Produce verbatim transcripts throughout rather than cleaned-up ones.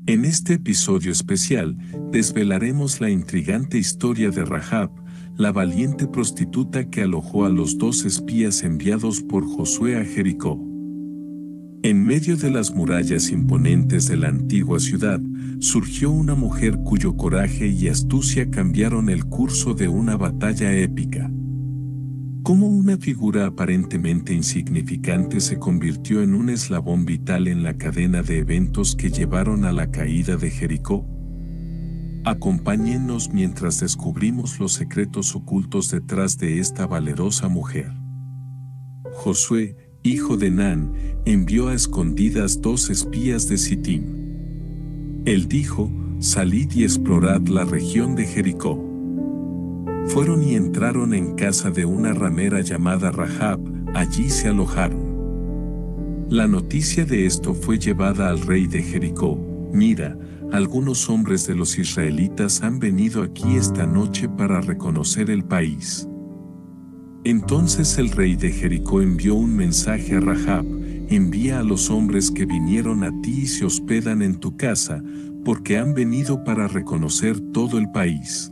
En este episodio especial, desvelaremos la intrigante historia de Rahab, la valiente prostituta que alojó a los dos espías enviados por Josué a Jericó. En medio de las murallas imponentes de la antigua ciudad, surgió una mujer cuyo coraje y astucia cambiaron el curso de una batalla épica. Cómo una figura aparentemente insignificante se convirtió en un eslabón vital en la cadena de eventos que llevaron a la caída de Jericó. Acompáñennos mientras descubrimos los secretos ocultos detrás de esta valerosa mujer. Josué, hijo de Nun, envió a escondidas dos espías de Sitim. Él dijo: «Salid y explorad la región de Jericó». Fueron y entraron en casa de una ramera llamada Rahab, allí se alojaron. La noticia de esto fue llevada al rey de Jericó: «Mira, algunos hombres de los israelitas han venido aquí esta noche para reconocer el país». Entonces el rey de Jericó envió un mensaje a Rahab: «Envía a los hombres que vinieron a ti y se hospedan en tu casa, porque han venido para reconocer todo el país».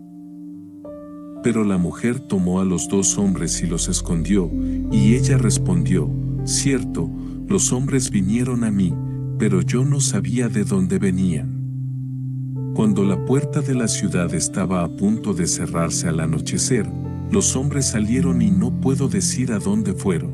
Pero la mujer tomó a los dos hombres y los escondió, y ella respondió: «Cierto, los hombres vinieron a mí, pero yo no sabía de dónde venían». Cuando la puerta de la ciudad estaba a punto de cerrarse al anochecer, los hombres salieron y no puedo decir a dónde fueron.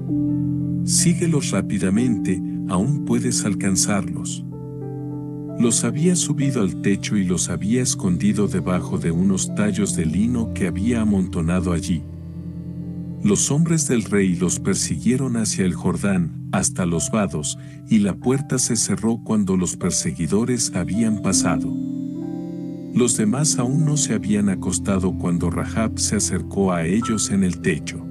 Síguelos rápidamente, aún puedes alcanzarlos. Los había subido al techo y los había escondido debajo de unos tallos de lino que había amontonado allí. Los hombres del rey los persiguieron hacia el Jordán, hasta los vados, y la puerta se cerró cuando los perseguidores habían pasado. Los demás aún no se habían acostado cuando Rahab se acercó a ellos en el techo.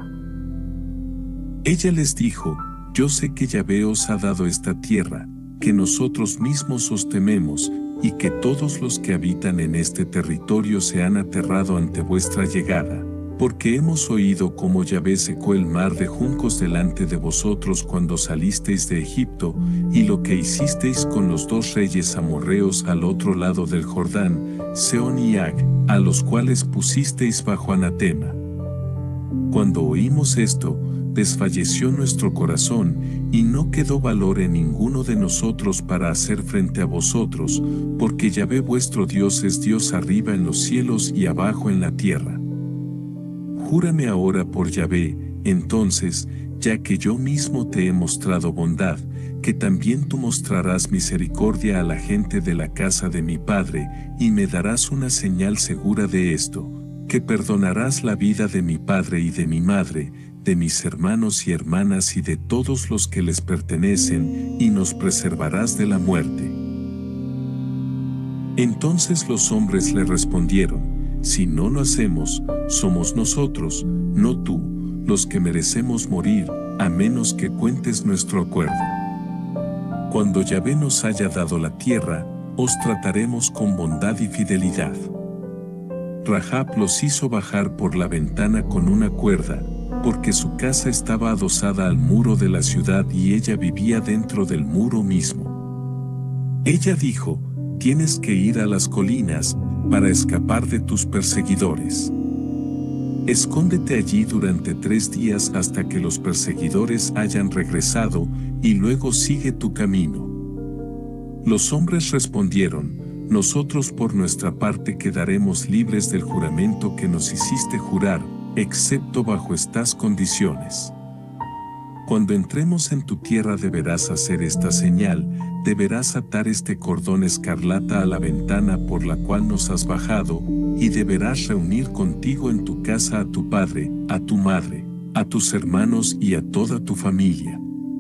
Ella les dijo: «Yo sé que Yahvé os ha dado esta tierra, que nosotros mismos os tememos, y que todos los que habitan en este territorio se han aterrado ante vuestra llegada, porque hemos oído cómo Yahvé secó el mar de juncos delante de vosotros cuando salisteis de Egipto, y lo que hicisteis con los dos reyes amorreos al otro lado del Jordán, Sehón y Og, a los cuales pusisteis bajo anatema». Cuando oímos esto, desfalleció nuestro corazón, y no quedó valor en ninguno de nosotros para hacer frente a vosotros, porque Yahvé vuestro Dios es Dios arriba en los cielos y abajo en la tierra. Júrame ahora por Yahvé, entonces, ya que yo mismo te he mostrado bondad, que también tú mostrarás misericordia a la gente de la casa de mi padre, y me darás una señal segura de esto, que perdonarás la vida de mi padre y de mi madre, de mis hermanos y hermanas y de todos los que les pertenecen, y nos preservarás de la muerte». Entonces los hombres le respondieron: «Si no lo hacemos, somos nosotros, no tú, los que merecemos morir, a menos que cuentes nuestro acuerdo. Cuando Yahvé nos haya dado la tierra, os trataremos con bondad y fidelidad». Rahab los hizo bajar por la ventana con una cuerda, porque su casa estaba adosada al muro de la ciudad y ella vivía dentro del muro mismo. Ella dijo: «Tienes que ir a las colinas, para escapar de tus perseguidores. Escóndete allí durante tres días hasta que los perseguidores hayan regresado, y luego sigue tu camino». Los hombres respondieron: «Nosotros por nuestra parte quedaremos libres del juramento que nos hiciste jurar, excepto bajo estas condiciones. Cuando entremos en tu tierra deberás hacer esta señal, deberás atar este cordón escarlata a la ventana por la cual nos has bajado, y deberás reunir contigo en tu casa a tu padre, a tu madre, a tus hermanos y a toda tu familia.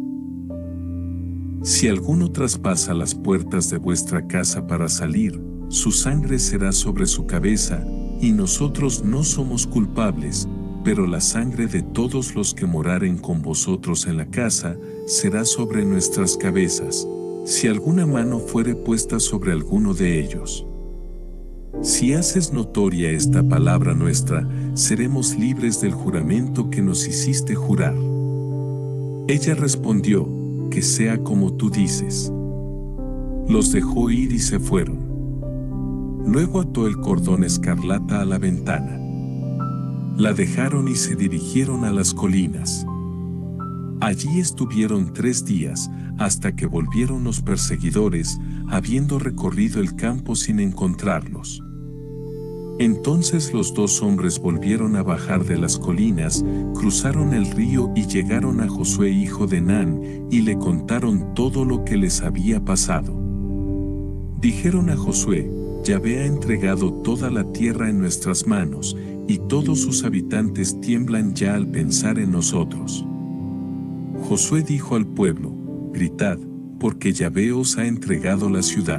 Si alguno traspasa las puertas de vuestra casa para salir, su sangre será sobre su cabeza, y nosotros no somos culpables, pero la sangre de todos los que moraren con vosotros en la casa será sobre nuestras cabezas, si alguna mano fuere puesta sobre alguno de ellos. Si haces notoria esta palabra nuestra, seremos libres del juramento que nos hiciste jurar». Ella respondió: «Que sea como tú dices». Los dejó ir y se fueron. Luego ató el cordón escarlata a la ventana. La dejaron y se dirigieron a las colinas. Allí estuvieron tres días, hasta que volvieron los perseguidores, habiendo recorrido el campo sin encontrarlos. Entonces los dos hombres volvieron a bajar de las colinas, cruzaron el río y llegaron a Josué hijo de Nun, y le contaron todo lo que les había pasado. Dijeron a Josué: Yahvé ha entregado toda la tierra en nuestras manos, y todos sus habitantes tiemblan ya al pensar en nosotros. Josué dijo al pueblo: Gritad, porque Yahvé os ha entregado la ciudad.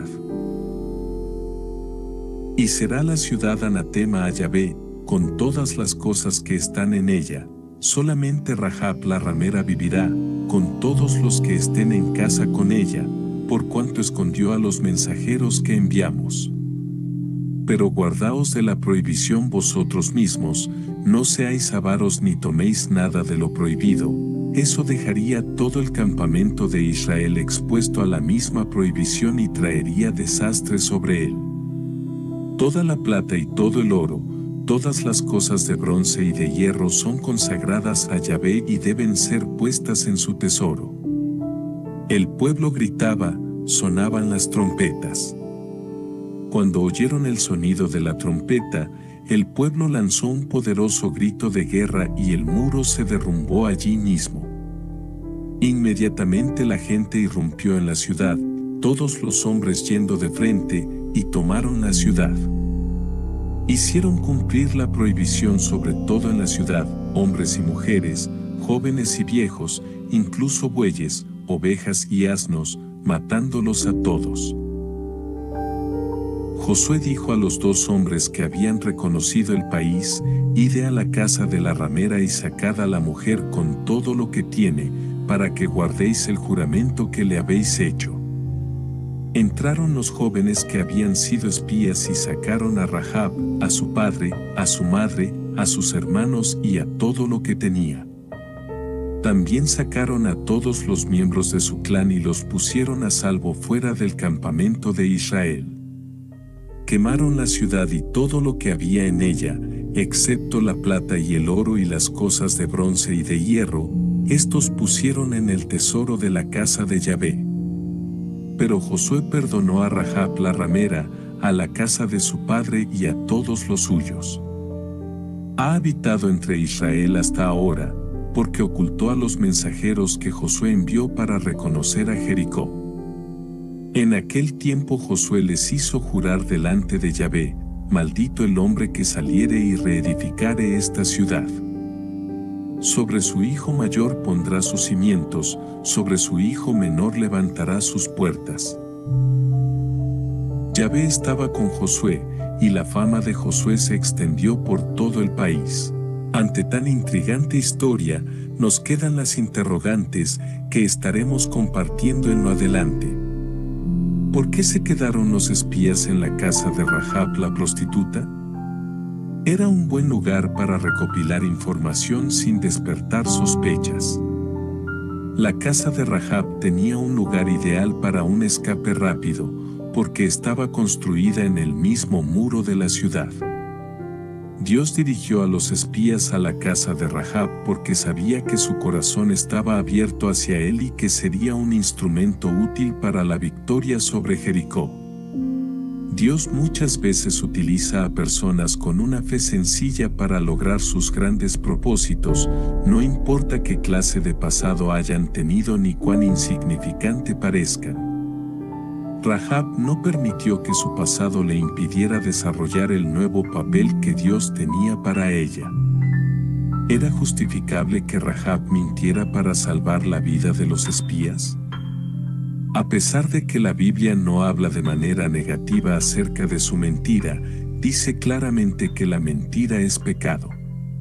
Y será la ciudad anatema a Yahvé, con todas las cosas que están en ella. Solamente Rahab la ramera vivirá, con todos los que estén en casa con ella, por cuanto escondió a los mensajeros que enviamos. Pero guardaos de la prohibición vosotros mismos, no seáis avaros ni toméis nada de lo prohibido. Eso dejaría todo el campamento de Israel expuesto a la misma prohibición y traería desastre sobre él. Toda la plata y todo el oro, todas las cosas de bronce y de hierro son consagradas a Yahvé y deben ser puestas en su tesoro. El pueblo gritaba, sonaban las trompetas. Cuando oyeron el sonido de la trompeta, el pueblo lanzó un poderoso grito de guerra y el muro se derrumbó allí mismo. Inmediatamente la gente irrumpió en la ciudad, todos los hombres yendo de frente, y tomaron la ciudad. Hicieron cumplir la prohibición sobre todo en la ciudad, hombres y mujeres, jóvenes y viejos, incluso bueyes, ovejas y asnos, matándolos a todos. Josué dijo a los dos hombres que habían reconocido el país: Id a la casa de la ramera y sacad a la mujer con todo lo que tiene, para que guardéis el juramento que le habéis hecho. Entraron los jóvenes que habían sido espías y sacaron a Rahab, a su padre, a su madre, a sus hermanos y a todo lo que tenía. También sacaron a todos los miembros de su clan y los pusieron a salvo fuera del campamento de Israel. Quemaron la ciudad y todo lo que había en ella, excepto la plata y el oro y las cosas de bronce y de hierro, estos pusieron en el tesoro de la casa de Yahvé. Pero Josué perdonó a Rahab la ramera, a la casa de su padre y a todos los suyos. Ha habitado entre Israel hasta ahora, porque ocultó a los mensajeros que Josué envió para reconocer a Jericó. En aquel tiempo Josué les hizo jurar delante de Yahvé: Maldito el hombre que saliere y reedificare esta ciudad. Sobre su hijo mayor pondrá sus cimientos, sobre su hijo menor levantará sus puertas. Yahvé estaba con Josué, y la fama de Josué se extendió por todo el país. Ante tan intrigante historia, nos quedan las interrogantes que estaremos compartiendo en lo adelante. ¿Por qué se quedaron los espías en la casa de Rahab la prostituta? Era un buen lugar para recopilar información sin despertar sospechas. La casa de Rahab tenía un lugar ideal para un escape rápido, porque estaba construida en el mismo muro de la ciudad. Dios dirigió a los espías a la casa de Rahab porque sabía que su corazón estaba abierto hacia él y que sería un instrumento útil para la victoria sobre Jericó. Dios muchas veces utiliza a personas con una fe sencilla para lograr sus grandes propósitos, no importa qué clase de pasado hayan tenido ni cuán insignificante parezcan. Rahab no permitió que su pasado le impidiera desarrollar el nuevo papel que Dios tenía para ella. ¿Era justificable que Rahab mintiera para salvar la vida de los espías? A pesar de que la Biblia no habla de manera negativa acerca de su mentira, dice claramente que la mentira es pecado.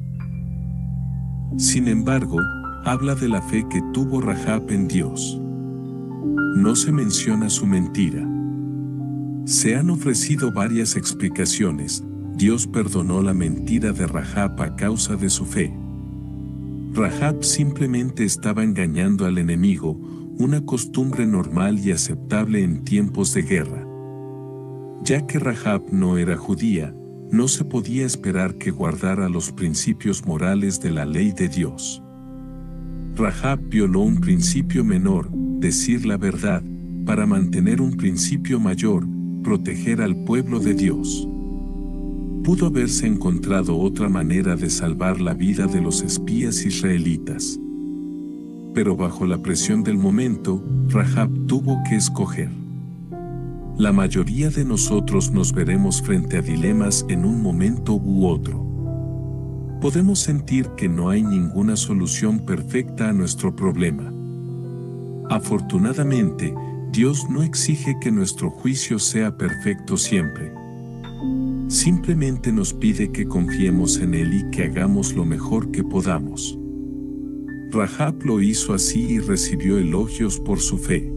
Sin embargo, habla de la fe que tuvo Rahab en Dios. No se menciona su mentira. Se han ofrecido varias explicaciones. Dios perdonó la mentira de Rahab a causa de su fe. Rahab simplemente estaba engañando al enemigo, una costumbre normal y aceptable en tiempos de guerra. Ya que Rahab no era judía, no se podía esperar que guardara los principios morales de la ley de Dios. Rahab violó un principio menor, decir la verdad, para mantener un principio mayor, proteger al pueblo de Dios. Pudo haberse encontrado otra manera de salvar la vida de los espías israelitas. Pero bajo la presión del momento, Rahab tuvo que escoger. La mayoría de nosotros nos veremos frente a dilemas en un momento u otro. Podemos sentir que no hay ninguna solución perfecta a nuestro problema. Afortunadamente, Dios no exige que nuestro juicio sea perfecto siempre. Simplemente nos pide que confiemos en Él y que hagamos lo mejor que podamos. Rahab lo hizo así y recibió elogios por su fe.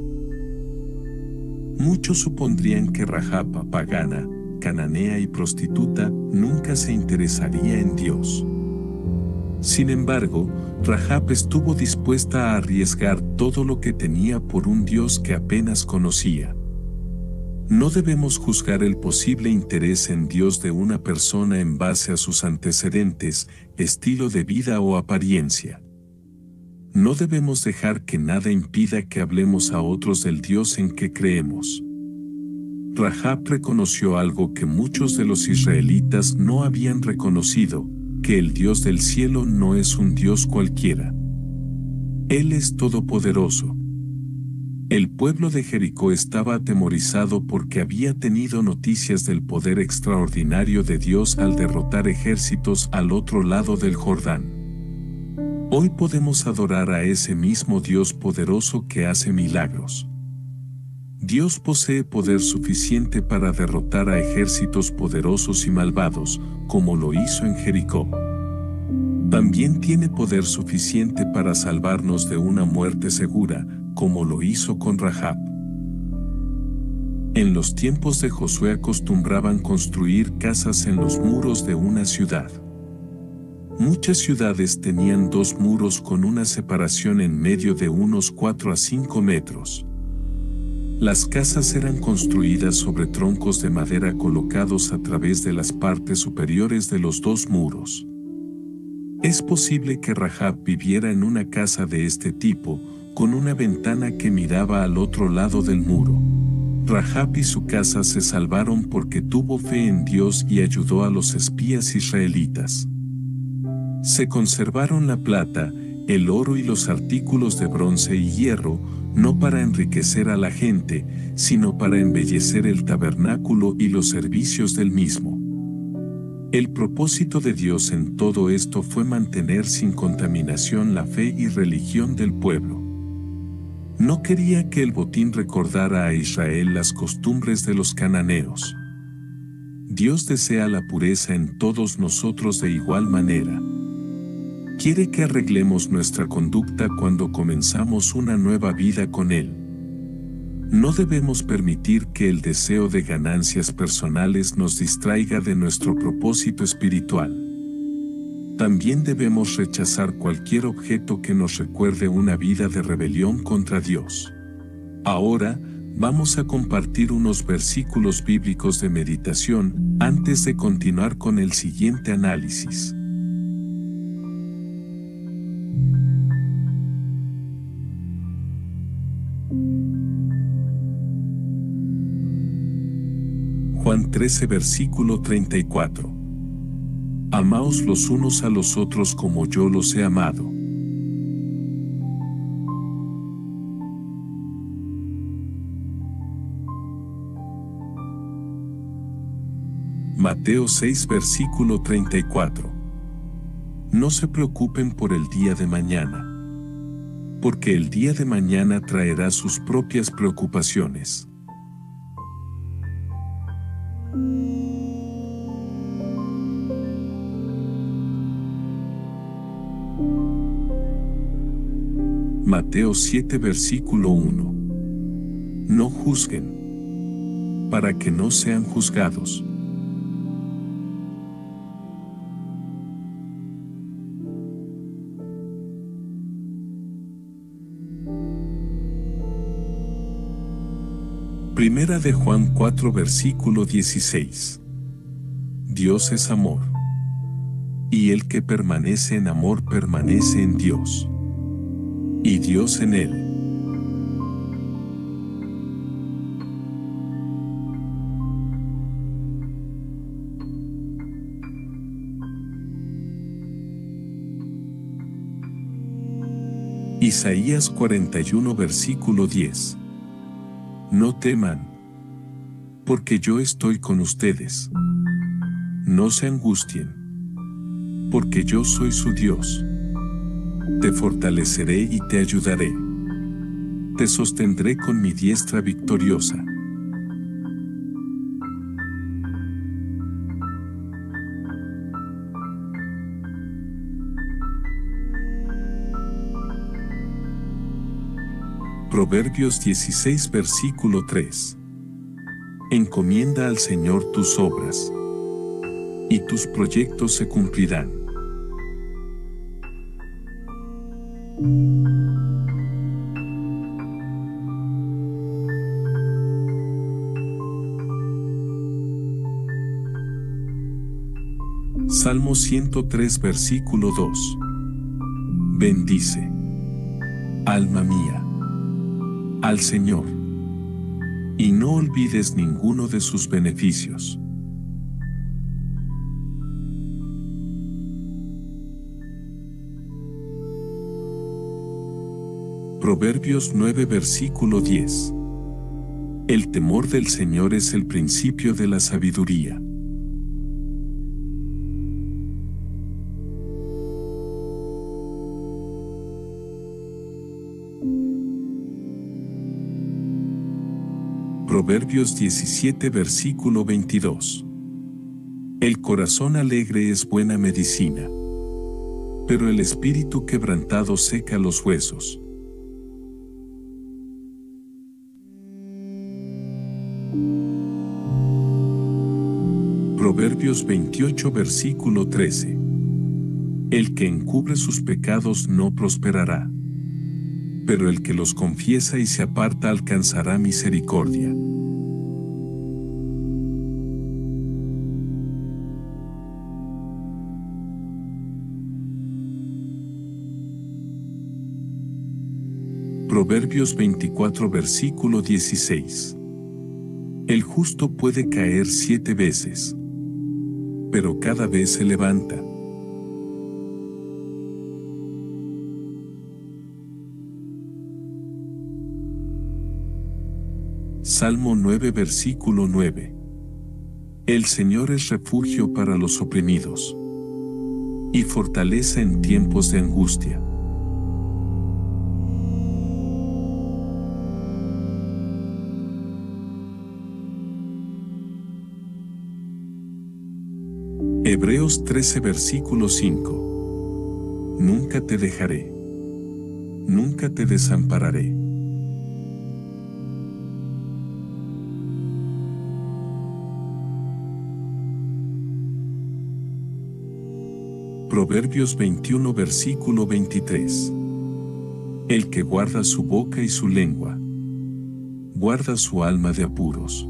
Muchos supondrían que Rahab, pagana, cananea y prostituta, nunca se interesaría en Dios. Sin embargo, Rahab estuvo dispuesta a arriesgar todo lo que tenía por un Dios que apenas conocía. No debemos juzgar el posible interés en Dios de una persona en base a sus antecedentes, estilo de vida o apariencia. No debemos dejar que nada impida que hablemos a otros del Dios en que creemos. Rahab reconoció algo que muchos de los israelitas no habían reconocido, que el Dios del cielo no es un Dios cualquiera. Él es todopoderoso. El pueblo de Jericó estaba atemorizado porque había tenido noticias del poder extraordinario de Dios al derrotar ejércitos al otro lado del Jordán. Hoy podemos adorar a ese mismo Dios poderoso que hace milagros. Dios posee poder suficiente para derrotar a ejércitos poderosos y malvados, como lo hizo en Jericó. También tiene poder suficiente para salvarnos de una muerte segura, como lo hizo con Rahab. En los tiempos de Josué acostumbraban construir casas en los muros de una ciudad. Muchas ciudades tenían dos muros con una separación en medio de unos cuatro a cinco metros. Las casas eran construidas sobre troncos de madera colocados a través de las partes superiores de los dos muros. Es posible que Rahab viviera en una casa de este tipo, con una ventana que miraba al otro lado del muro. Rahab y su casa se salvaron porque tuvo fe en Dios y ayudó a los espías israelitas. Se conservaron la plata, el oro y los artículos de bronce y hierro, no para enriquecer a la gente, sino para embellecer el tabernáculo y los servicios del mismo. El propósito de Dios en todo esto fue mantener sin contaminación la fe y religión del pueblo. No quería que el botín recordara a Israel las costumbres de los cananeos. Dios desea la pureza en todos nosotros de igual manera. Quiere que arreglemos nuestra conducta cuando comenzamos una nueva vida con Él. No debemos permitir que el deseo de ganancias personales nos distraiga de nuestro propósito espiritual. También debemos rechazar cualquier objeto que nos recuerde una vida de rebelión contra Dios. Ahora, vamos a compartir unos versículos bíblicos de meditación antes de continuar con el siguiente análisis. Juan trece versículo treinta y cuatro. Amaos los unos a los otros como yo los he amado. Mateo seis versículo treinta y cuatro. No se preocupen por el día de mañana, porque el día de mañana traerá sus propias preocupaciones. Mateo siete versículo uno. No juzguen, para que no sean juzgados. Primera de Juan cuatro versículo dieciséis. Dios es amor. Y el que permanece en amor permanece en Dios. Y Dios en él. Isaías cuarenta y uno versículo diez. No teman, porque yo estoy con ustedes. No se angustien, porque yo soy su Dios. Te fortaleceré y te ayudaré. Te sostendré con mi diestra victoriosa. Proverbios dieciséis versículo tres. Encomienda al Señor tus obras, y tus proyectos se cumplirán. Salmo ciento tres versículo dos. Bendice, alma mía, al Señor, y no olvides ninguno de sus beneficios. Proverbios nueve versículo diez. El temor del Señor es el principio de la sabiduría. Proverbios diecisiete versículo veintidós. El corazón alegre es buena medicina, pero el espíritu quebrantado seca los huesos. Proverbios veintiocho versículo trece. El que encubre sus pecados no prosperará, pero el que los confiesa y se aparta alcanzará misericordia. Proverbios veinticuatro versículo dieciséis. El justo puede caer siete veces, pero cada vez se levanta. Salmo nueve versículo nueve. El Señor es refugio para los oprimidos y fortaleza en tiempos de angustia. Hebreos trece versículo cinco. Nunca te dejaré, nunca te desampararé. Proverbios veintiuno versículo veintitrés. El que guarda su boca y su lengua, guarda su alma de apuros.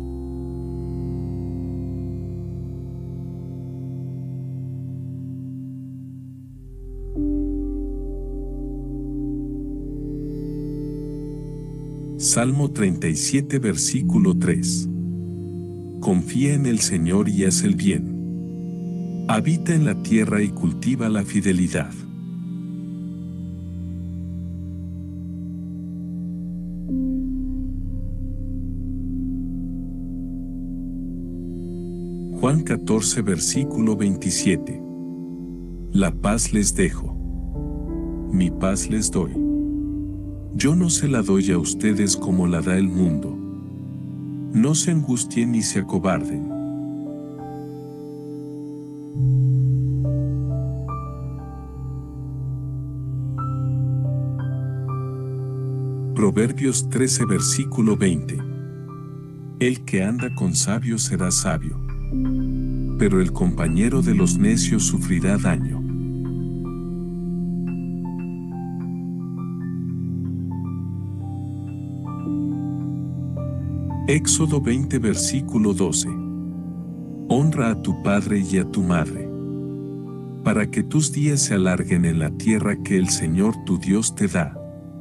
Salmo treinta y siete versículo tres. Confía en el Señor y haz el bien. Habita en la tierra y cultiva la fidelidad. Juan catorce versículo veintisiete. La paz les dejo, mi paz les doy. Yo no se la doy a ustedes como la da el mundo. No se angustien ni se acobarden. Proverbios trece versículo veinte. El que anda con sabios será sabio, pero el compañero de los necios sufrirá daño. Éxodo veinte versículo doce. Honra a tu padre y a tu madre, para que tus días se alarguen en la tierra que el Señor tu Dios te da.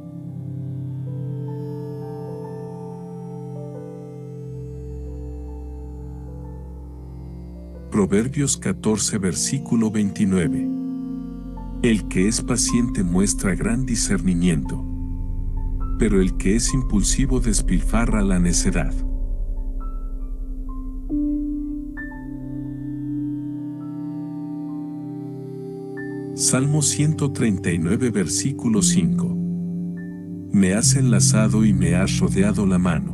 Proverbios catorce versículo veintinueve. El que es paciente muestra gran discernimiento, pero el que es impulsivo despilfarra la necedad. Salmo ciento treinta y nueve versículo cinco. Me has enlazado y me has rodeado la mano.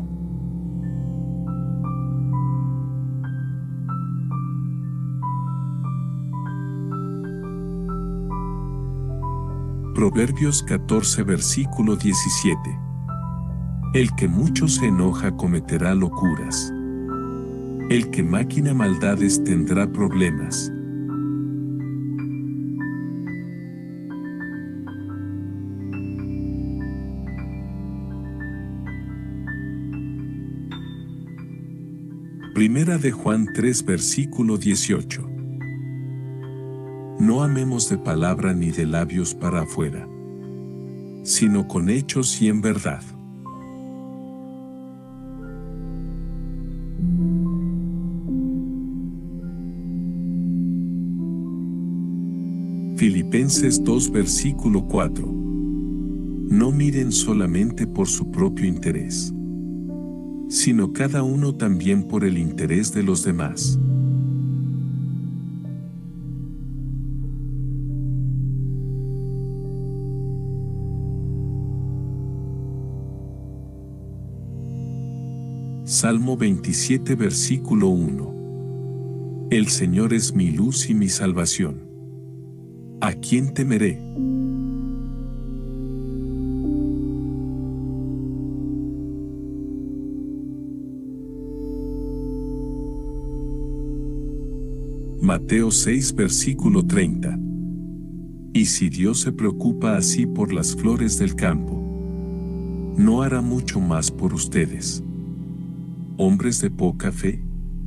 Proverbios catorce versículo diecisiete. El que mucho se enoja cometerá locuras. El que maquina maldades tendrá problemas. Primera de Juan tres versículo dieciocho. No amemos de palabra ni de labios para afuera, sino con hechos y en verdad. Filipenses dos versículo cuatro. No miren solamente por su propio interés, sino cada uno también por el interés de los demás. Salmo veintisiete versículo uno. El Señor es mi luz y mi salvación. ¿A quién temeré? Mateo seis versículo treinta. Y si Dios se preocupa así por las flores del campo, ¿no hará mucho más por ustedes, hombres de poca fe?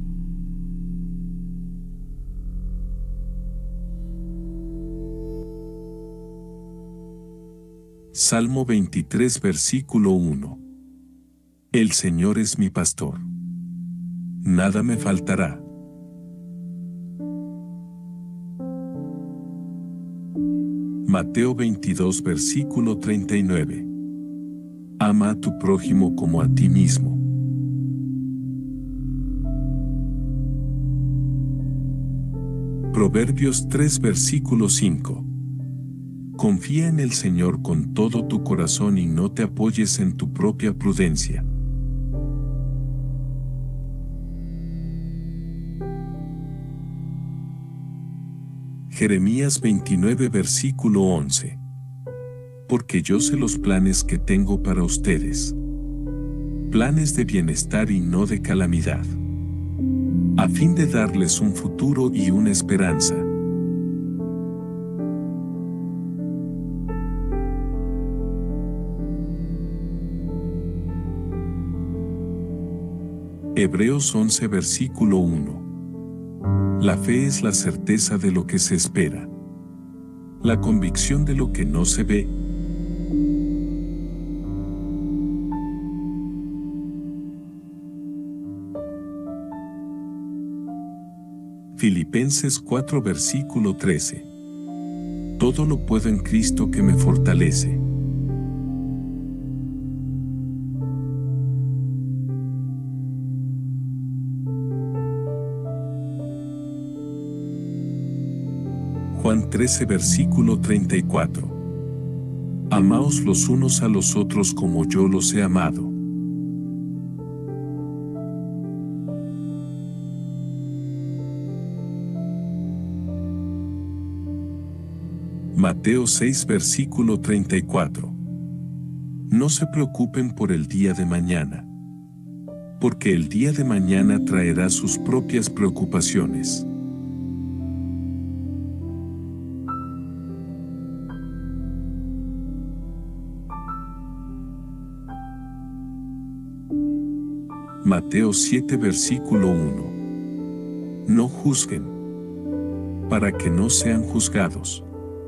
Salmo veintitrés versículo uno. El Señor es mi pastor. Nada me faltará. Mateo veintidós versículo treinta y nueve. Ama a tu prójimo como a ti mismo. Proverbios tres versículo cinco. Confía en el Señor con todo tu corazón y no te apoyes en tu propia prudencia. Jeremías veintinueve versículo once. Porque yo sé los planes que tengo para ustedes, planes de bienestar y no de calamidad, a fin de darles un futuro y una esperanza. Hebreos once versículo uno. La fe es la certeza de lo que se espera, la convicción de lo que no se ve. Filipenses cuatro versículo trece. Todo lo puedo en Cristo que me fortalece. Juan trece versículo treinta y cuatro. Amaos los unos a los otros como yo los he amado. Mateo seis versículo treinta y cuatro. No se preocupen por el día de mañana, porque el día de mañana traerá sus propias preocupaciones. Mateo siete versículo uno. No juzguen, para que no sean juzgados.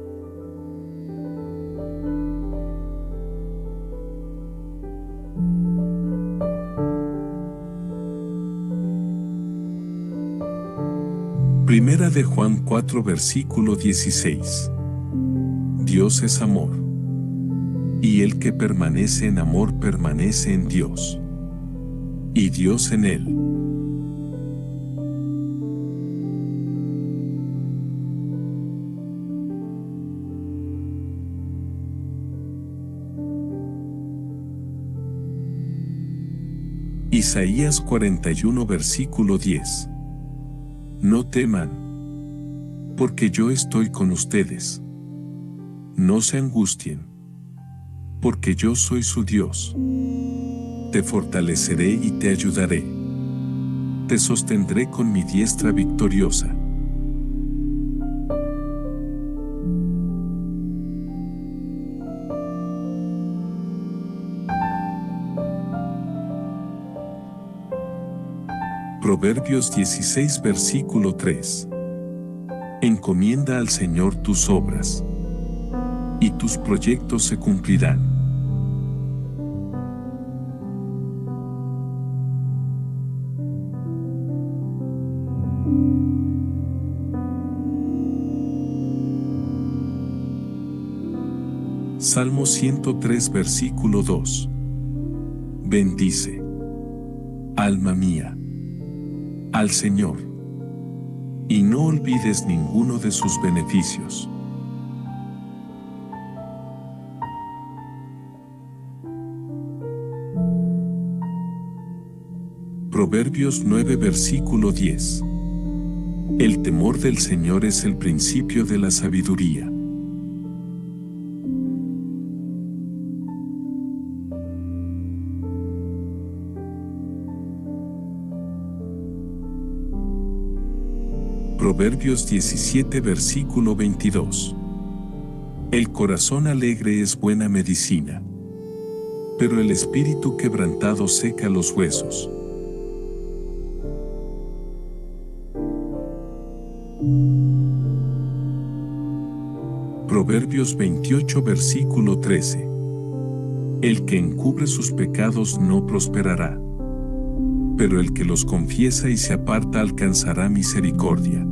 Primera de Juan cuatro versículo dieciséis. Dios es amor. Y el que permanece en amor permanece en Dios. Y Dios en él. Isaías cuarenta y uno versículo diez. No teman, porque yo estoy con ustedes. No se angustien, porque yo soy su Dios. Te fortaleceré y te ayudaré. Te sostendré con mi diestra victoriosa. Proverbios dieciséis versículo tres. Encomienda al Señor tus obras, y tus proyectos se cumplirán. Salmo ciento tres versículo dos. Bendice, alma mía, al Señor, y no olvides ninguno de sus beneficios. Proverbios nueve versículo diez. El temor del Señor es el principio de la sabiduría. Proverbios diecisiete versículo veintidós. El corazón alegre es buena medicina, pero el espíritu quebrantado seca los huesos. Proverbios veintiocho versículo trece. El que encubre sus pecados no prosperará, pero el que los confiesa y se aparta alcanzará misericordia.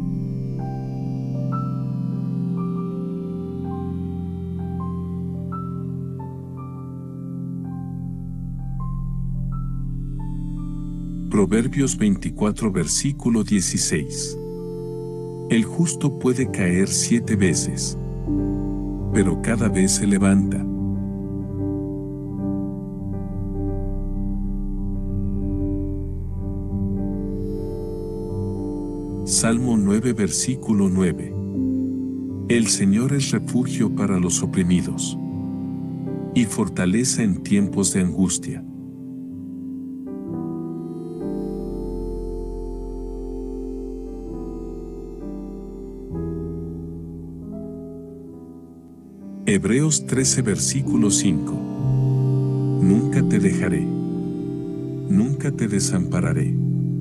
Proverbios veinticuatro versículo dieciséis. El justo puede caer siete veces, pero cada vez se levanta. Salmo nueve versículo nueve. El Señor es refugio para los oprimidos y fortaleza en tiempos de angustia. Hebreos trece versículo cinco. Nunca te dejaré, nunca te desampararé.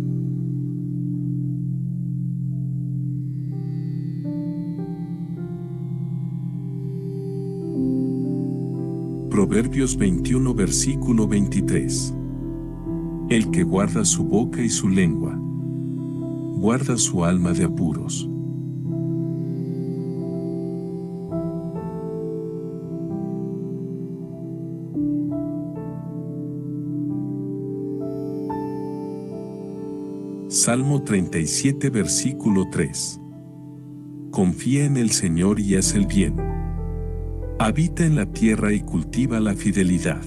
Proverbios veintiuno versículo veintitrés. El que guarda su boca y su lengua, guarda su alma de apuros. Salmo treinta y siete versículo tres. Confía en el Señor y haz el bien. Habita en la tierra y cultiva la fidelidad.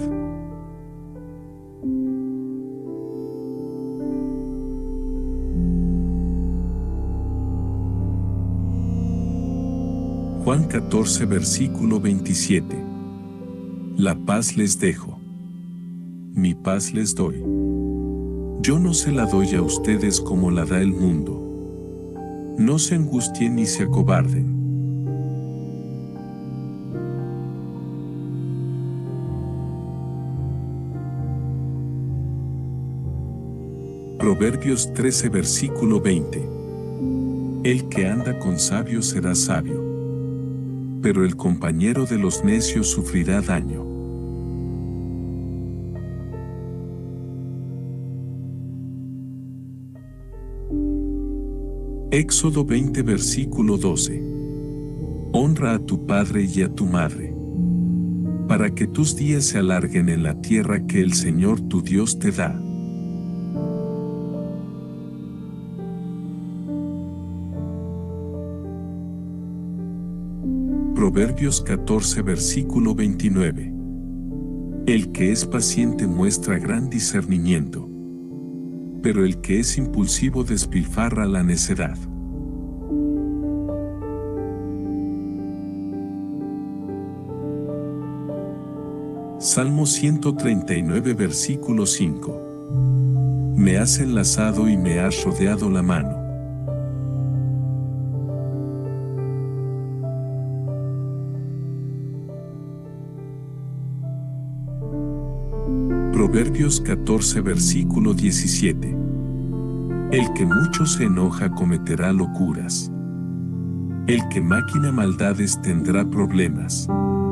Juan catorce versículo veintisiete. La paz les dejo, mi paz les doy. Yo no se la doy a ustedes como la da el mundo. No se angustien ni se acobarden. Proverbios trece versículo veinte. El que anda con sabios será sabio, pero el compañero de los necios sufrirá daño. Éxodo veinte versículo doce. Honra a tu padre y a tu madre, para que tus días se alarguen en la tierra que el Señor tu Dios te da. Proverbios catorce versículo veintinueve. El que es paciente muestra gran discernimiento, pero el que es impulsivo despilfarra la necedad. Salmo ciento treinta y nueve versículo cinco. Me has enlazado y me has rodeado la mano. Proverbios catorce versículo diecisiete. El que mucho se enoja cometerá locuras. El que maquina maldades tendrá problemas.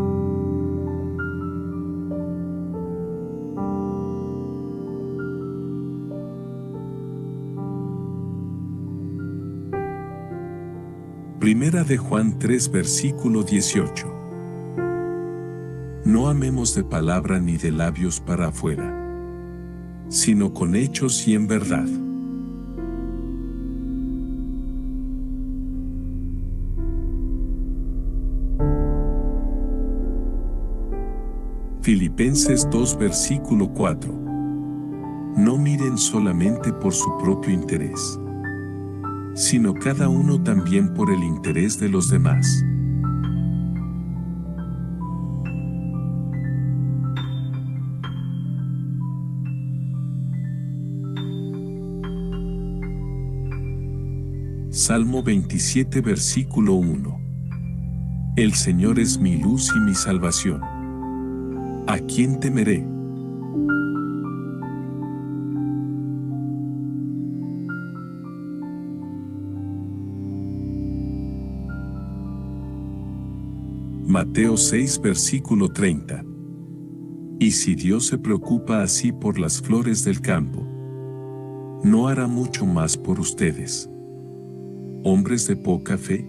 Primera de Juan tres versículo dieciocho. No amemos de palabra ni de labios para afuera, sino con hechos y en verdad. Filipenses dos versículo cuatro. No miren solamente por su propio interés, sino cada uno también por el interés de los demás. Salmo veintisiete versículo uno. El Señor es mi luz y mi salvación. ¿A quién temeré? Mateo seis versículo treinta. Y si Dios se preocupa así por las flores del campo, ¿no hará mucho más por ustedes, hombres de poca fe?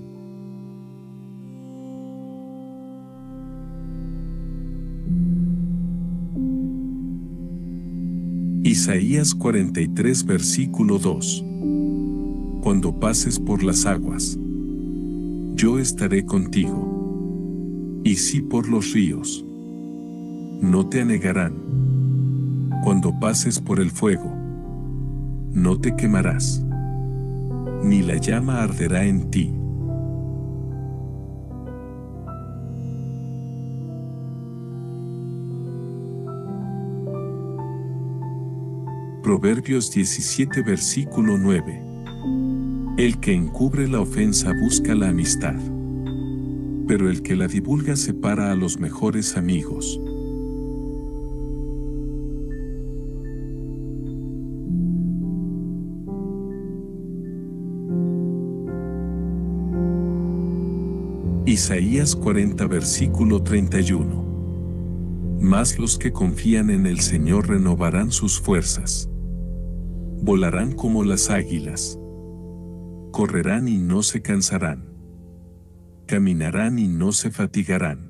Isaías cuarenta y tres versículo dos. Cuando pases por las aguas, yo estaré contigo. Y si por los ríos, no te anegarán. Cuando pases por el fuego, no te quemarás, ni la llama arderá en ti. Proverbios diecisiete versículo nueve. El que encubre la ofensa busca la amistad, pero el que la divulga separa a los mejores amigos. Isaías cuarenta versículo treinta y uno. Mas los que confían en el Señor renovarán sus fuerzas. Volarán como las águilas. Correrán y no se cansarán. Caminarán y no se fatigarán.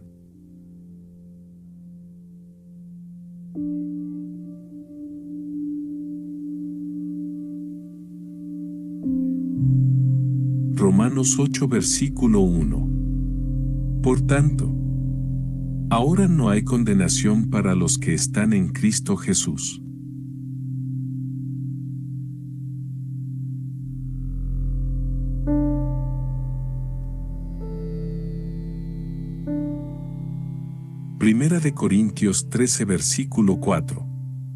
Romanos ocho versículo uno. Por tanto, ahora no hay condenación para los que están en Cristo Jesús. Primera de Corintios trece versículo cuatro.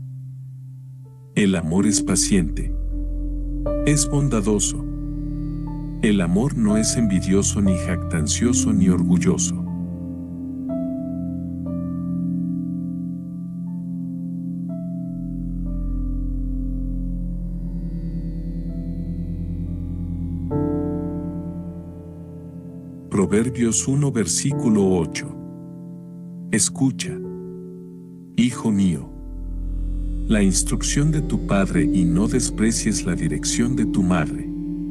El amor es paciente, es bondadoso. El amor no es envidioso ni jactancioso ni orgulloso. Proverbios uno versículo ocho. Escucha, hijo mío, la instrucción de tu padre y no desprecies la dirección de tu madre.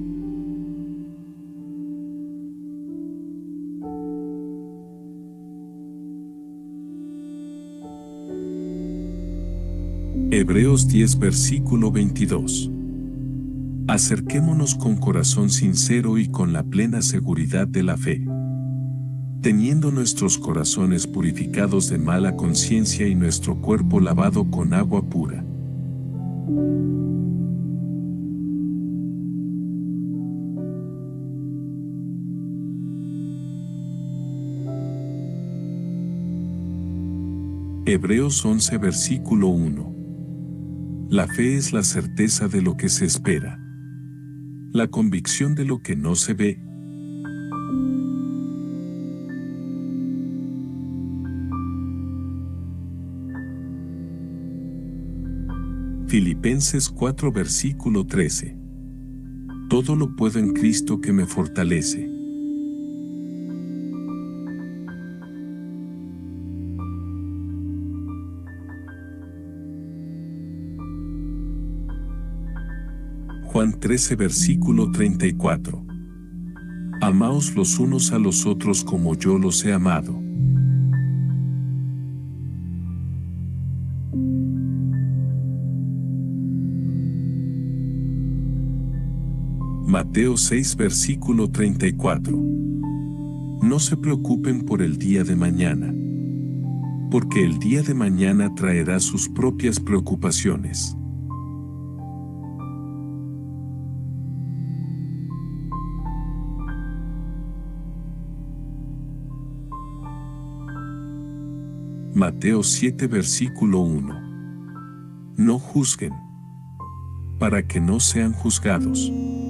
Hebreos diez versículo veintidós. Acerquémonos con corazón sincero y con la plena seguridad de la fe, teniendo nuestros corazones purificados de mala conciencia y nuestro cuerpo lavado con agua pura. Hebreos once versículo uno. La fe es la certeza de lo que se espera, la convicción de lo que no se ve. Filipenses cuatro versículo trece. Todo lo puedo en Cristo que me fortalece. Juan trece versículo treinta y cuatro. Amaos los unos a los otros como yo los he amado. Mateo seis versículo treinta y cuatro. No se preocupen por el día de mañana, porque el día de mañana traerá sus propias preocupaciones. Mateo siete versículo uno. No juzguen, para que no sean juzgados.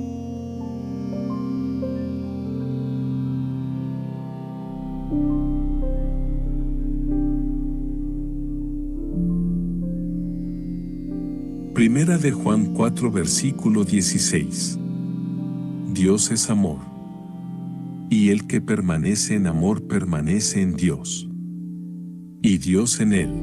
Primera de Juan cuatro versículo dieciséis. Dios es amor, y el que permanece en amor permanece en Dios, y Dios en él.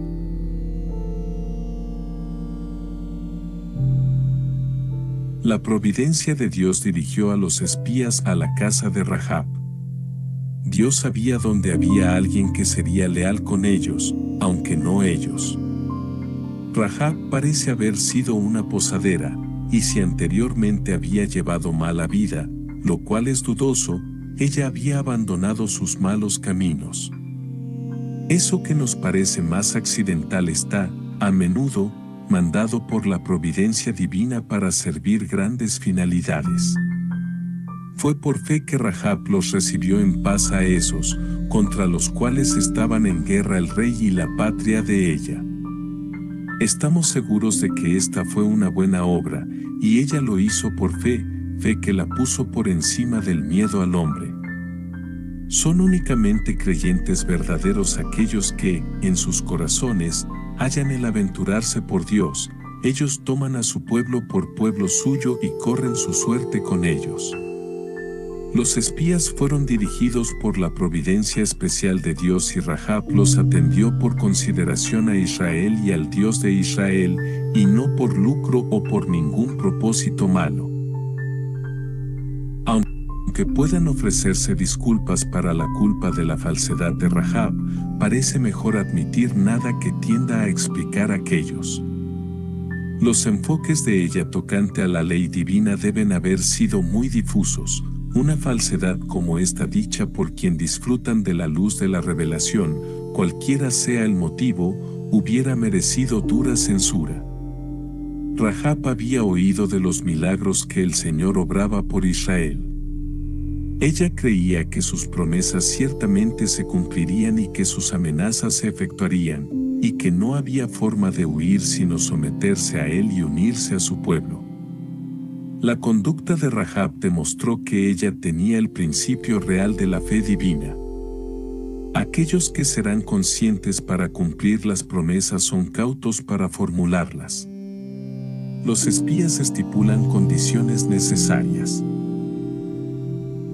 La providencia de Dios dirigió a los espías a la casa de Rahab. Dios sabía dónde había alguien que sería leal con ellos, aunque no ellos. Rahab parece haber sido una posadera, y si anteriormente había llevado mala vida, lo cual es dudoso, ella había abandonado sus malos caminos. Eso que nos parece más accidental está, a menudo, mandado por la providencia divina para servir grandes finalidades. Fue por fe que Rahab los recibió en paz a esos, contra los cuales estaban en guerra el rey y la patria de ella. Estamos seguros de que esta fue una buena obra, y ella lo hizo por fe, fe que la puso por encima del miedo al hombre. Son únicamente creyentes verdaderos aquellos que, en sus corazones, hallan el aventurarse por Dios. Ellos toman a su pueblo por pueblo suyo y corren su suerte con ellos. Los espías fueron dirigidos por la providencia especial de Dios y Rahab los atendió por consideración a Israel y al Dios de Israel, y no por lucro o por ningún propósito malo. Aunque puedan ofrecerse disculpas para la culpa de la falsedad de Rahab, parece mejor admitir nada que tienda a explicar aquellos. Los enfoques de ella tocante a la ley divina deben haber sido muy difusos. Una falsedad como esta dicha por quien disfrutan de la luz de la revelación, cualquiera sea el motivo, hubiera merecido dura censura. Rahab había oído de los milagros que el Señor obraba por Israel. Ella creía que sus promesas ciertamente se cumplirían y que sus amenazas se efectuarían, y que no había forma de huir sino someterse a él y unirse a su pueblo. La conducta de Rahab demostró que ella tenía el principio real de la fe divina. Aquellos que serán conscientes para cumplir las promesas son cautos para formularlas. Los espías estipulan condiciones necesarias.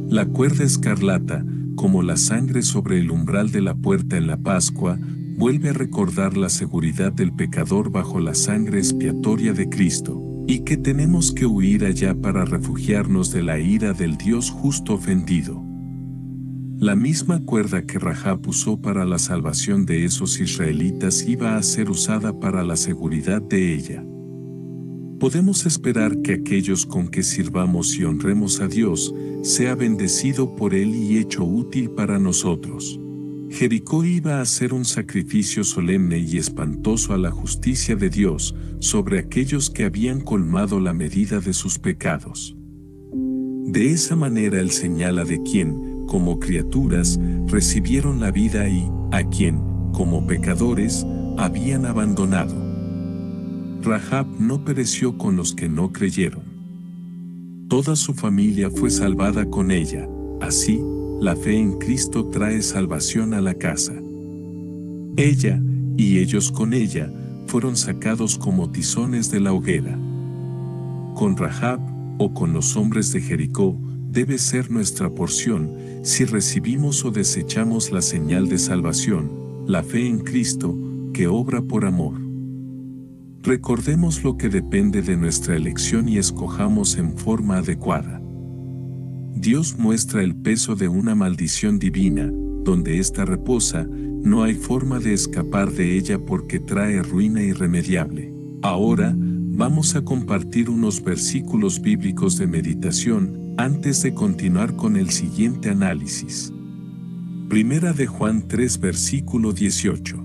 La cuerda escarlata, como la sangre sobre el umbral de la puerta en la Pascua, vuelve a recordar la seguridad del pecador bajo la sangre expiatoria de Cristo, y que tenemos que huir allá para refugiarnos de la ira del Dios justo ofendido. La misma cuerda que Rahab usó para la salvación de esos israelitas iba a ser usada para la seguridad de ella. Podemos esperar que aquellos con que sirvamos y honremos a Dios sea bendecido por Él y hecho útil para nosotros. Jericó iba a ser un sacrificio solemne y espantoso a la justicia de Dios sobre aquellos que habían colmado la medida de sus pecados. De esa manera Él señala de quien, como criaturas, recibieron la vida y, a quien, como pecadores, habían abandonado. Rahab no pereció con los que no creyeron. Toda su familia fue salvada con ella. Así, la fe en Cristo trae salvación a la casa. Ella, y ellos con ella, fueron sacados como tizones de la hoguera. Con Rahab, o con los hombres de Jericó, debe ser nuestra porción, si recibimos o desechamos la señal de salvación, la fe en Cristo, que obra por amor. Recordemos lo que depende de nuestra elección y escojamos en forma adecuada. Dios muestra el peso de una maldición divina, donde ésta reposa, no hay forma de escapar de ella porque trae ruina irremediable. Ahora, vamos a compartir unos versículos bíblicos de meditación, antes de continuar con el siguiente análisis. Primera de Juan tres versículo dieciocho.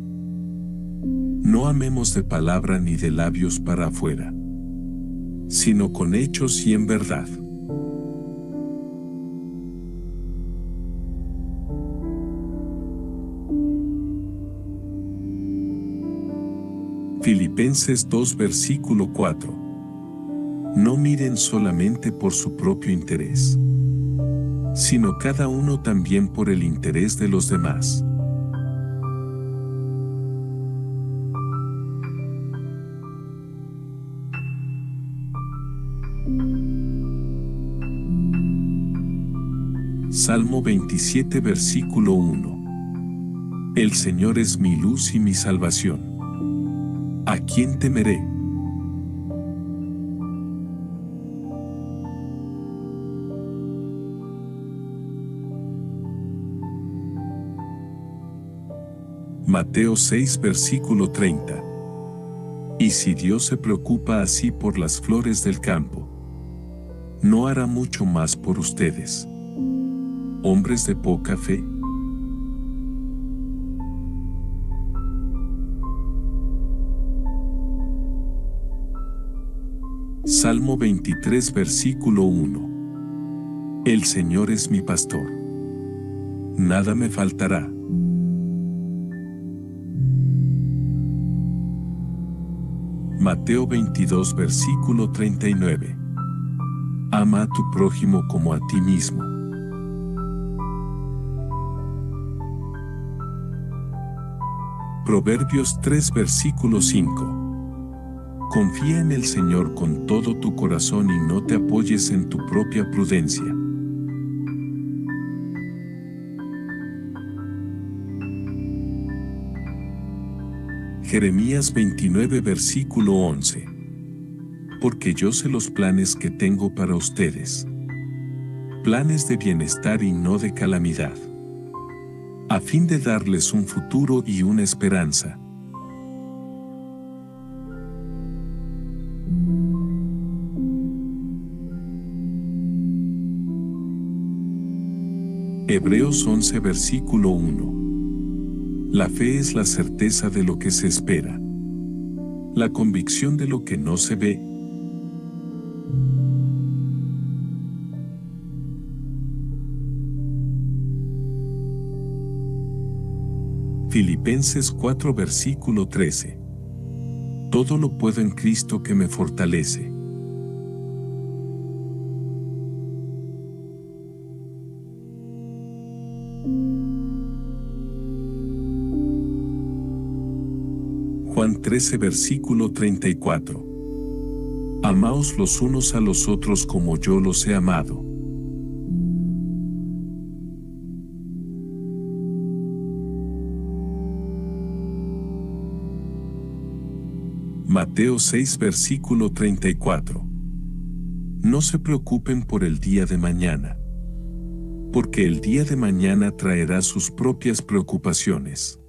No amemos de palabra ni de labios para afuera, sino con hechos y en verdad. Filipenses dos versículo cuatro. No miren solamente por su propio interés, sino cada uno también por el interés de los demás. Salmo veintisiete versículo uno. El Señor es mi luz y mi salvación. ¿A quién temeré? Mateo seis versículo treinta. Y si Dios se preocupa así por las flores del campo, ¿no hará mucho más por ustedes, hombres de poca fe? Salmo veintitrés versículo uno. El Señor es mi pastor. Nada me faltará. Mateo veintidós versículo treinta y nueve. Ama a tu prójimo como a ti mismo. Proverbios tres versículo cinco. Confía en el Señor con todo tu corazón y no te apoyes en tu propia prudencia. Jeremías veintinueve versículo once. Porque yo sé los planes que tengo para ustedes, planes de bienestar y no de calamidad, a fin de darles un futuro y una esperanza. Hebreos once versículo uno. La fe es la certeza de lo que se espera, la convicción de lo que no se ve. Filipenses cuatro versículo trece. Todo lo puedo en Cristo que me fortalece. Juan trece versículo treinta y cuatro. Amaos los unos a los otros como yo los he amado. Mateo seis versículo treinta y cuatro. No se preocupen por el día de mañana, porque el día de mañana traerá sus propias preocupaciones.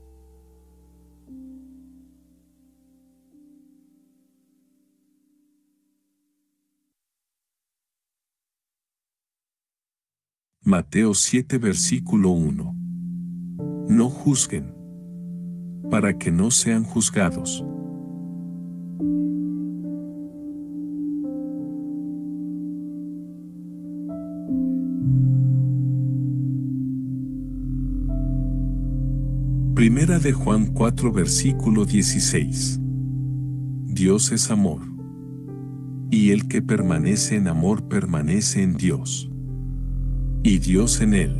Mateo siete versículo uno. No juzguen, para que no sean juzgados. Primera de Juan cuatro versículo dieciséis. Dios es amor, y el que permanece en amor permanece en Dios, y Dios en él.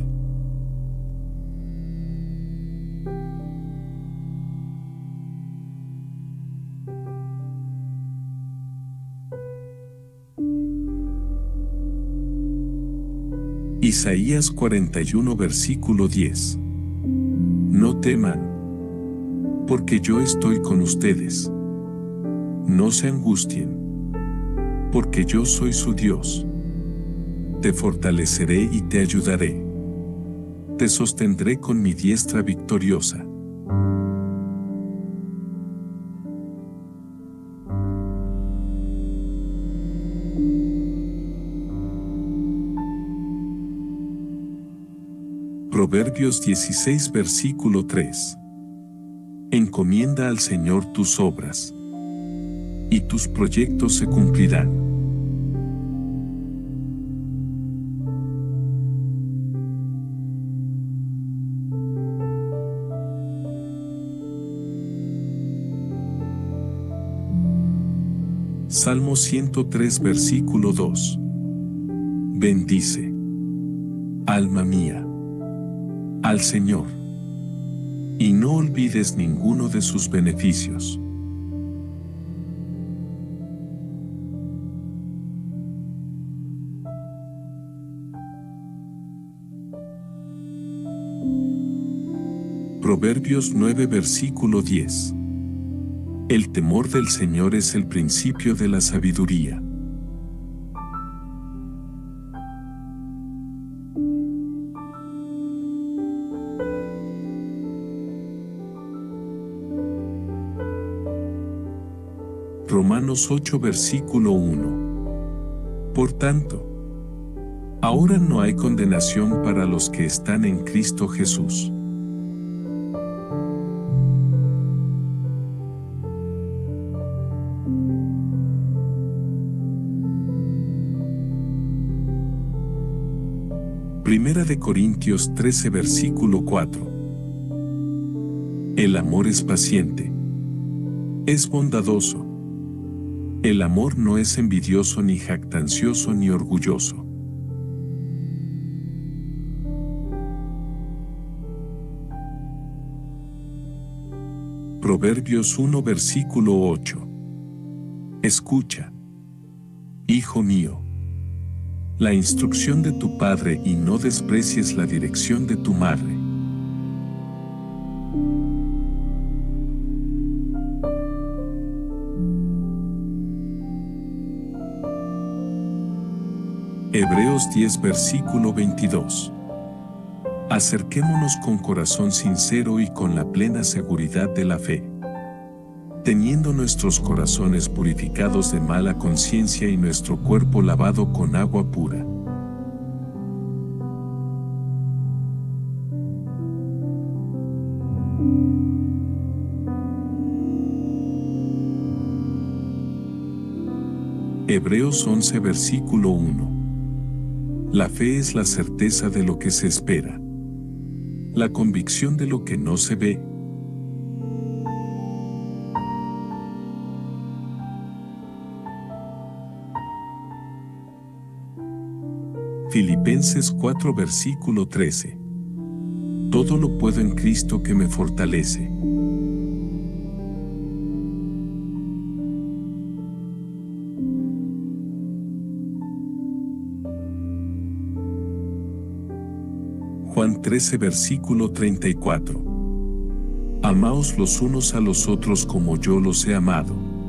Isaías cuarenta y uno versículo diez. No teman, porque yo estoy con ustedes. No se angustien, porque yo soy su Dios. Te fortaleceré y te ayudaré. Te sostendré con mi diestra victoriosa. Proverbios dieciséis versículo tres. Encomienda al Señor tus obras, y tus proyectos se cumplirán. Salmo ciento tres versículo dos. Bendice, alma mía, al Señor, y no olvides ninguno de sus beneficios. Proverbios nueve versículo diez. El temor del Señor es el principio de la sabiduría. Romanos ocho versículo uno. Por tanto, ahora no hay condenación para los que están en Cristo Jesús. Primera de Corintios trece versículo cuatro. El amor es paciente, es bondadoso. El amor no es envidioso ni jactancioso ni orgulloso. Proverbios uno versículo ocho. Escucha, hijo mío, la instrucción de tu padre y no desprecies la dirección de tu madre. Hebreos diez versículo veintidós. Acerquémonos con corazón sincero y con la plena seguridad de la fe, teniendo nuestros corazones purificados de mala conciencia y nuestro cuerpo lavado con agua pura. Hebreos once versículo uno. La fe es la certeza de lo que se espera, la convicción de lo que no se ve. Filipenses cuatro versículo trece. Todo lo puedo en Cristo que me fortalece. Juan trece versículo treinta y cuatro. Amaos los unos a los otros como yo los he amado.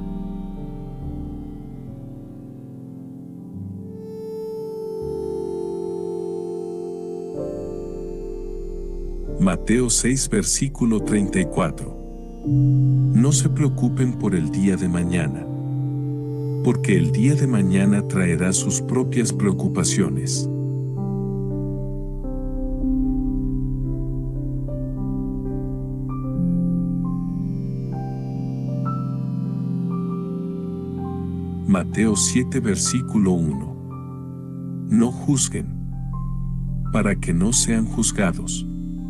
Mateo seis versículo treinta y cuatro. No se preocupen por el día de mañana, porque el día de mañana traerá sus propias preocupaciones. Mateo siete versículo uno. No juzguen, para que no sean juzgados.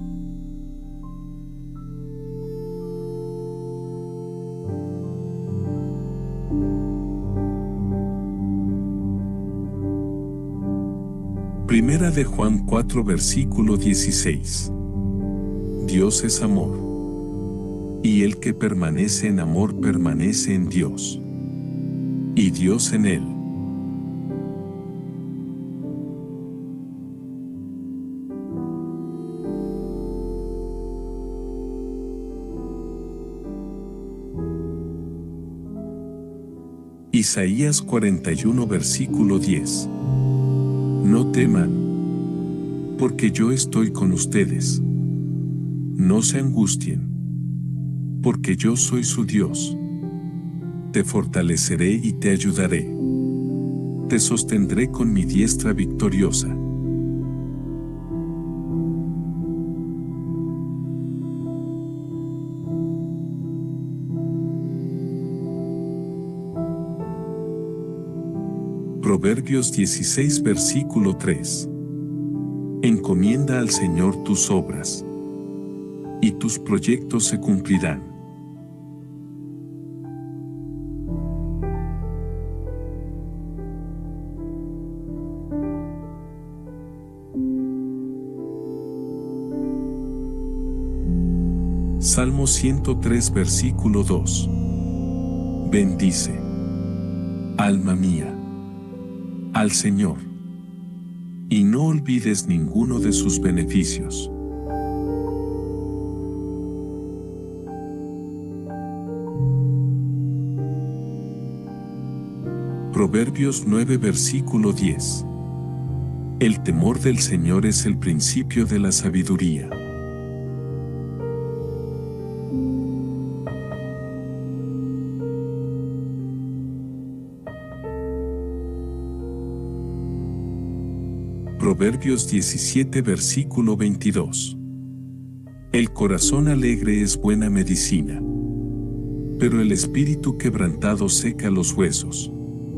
Primera de Juan cuatro versículo dieciséis. Dios es amor, y el que permanece en amor permanece en Dios, y Dios en él. Isaías cuarenta y uno versículo diez. No teman, porque yo estoy con ustedes. No se angustien, porque yo soy su Dios. Te fortaleceré y te ayudaré. Te sostendré con mi diestra victoriosa. Proverbios dieciséis versículo tres. Encomienda al Señor tus obras, y tus proyectos se cumplirán. Salmo ciento tres versículo dos. Bendice, alma mía, al Señor, y no olvides ninguno de sus beneficios. Proverbios nueve versículo diez. El temor del Señor es el principio de la sabiduría. Proverbios diecisiete versículo veintidós. El corazón alegre es buena medicina, pero el espíritu quebrantado seca los huesos.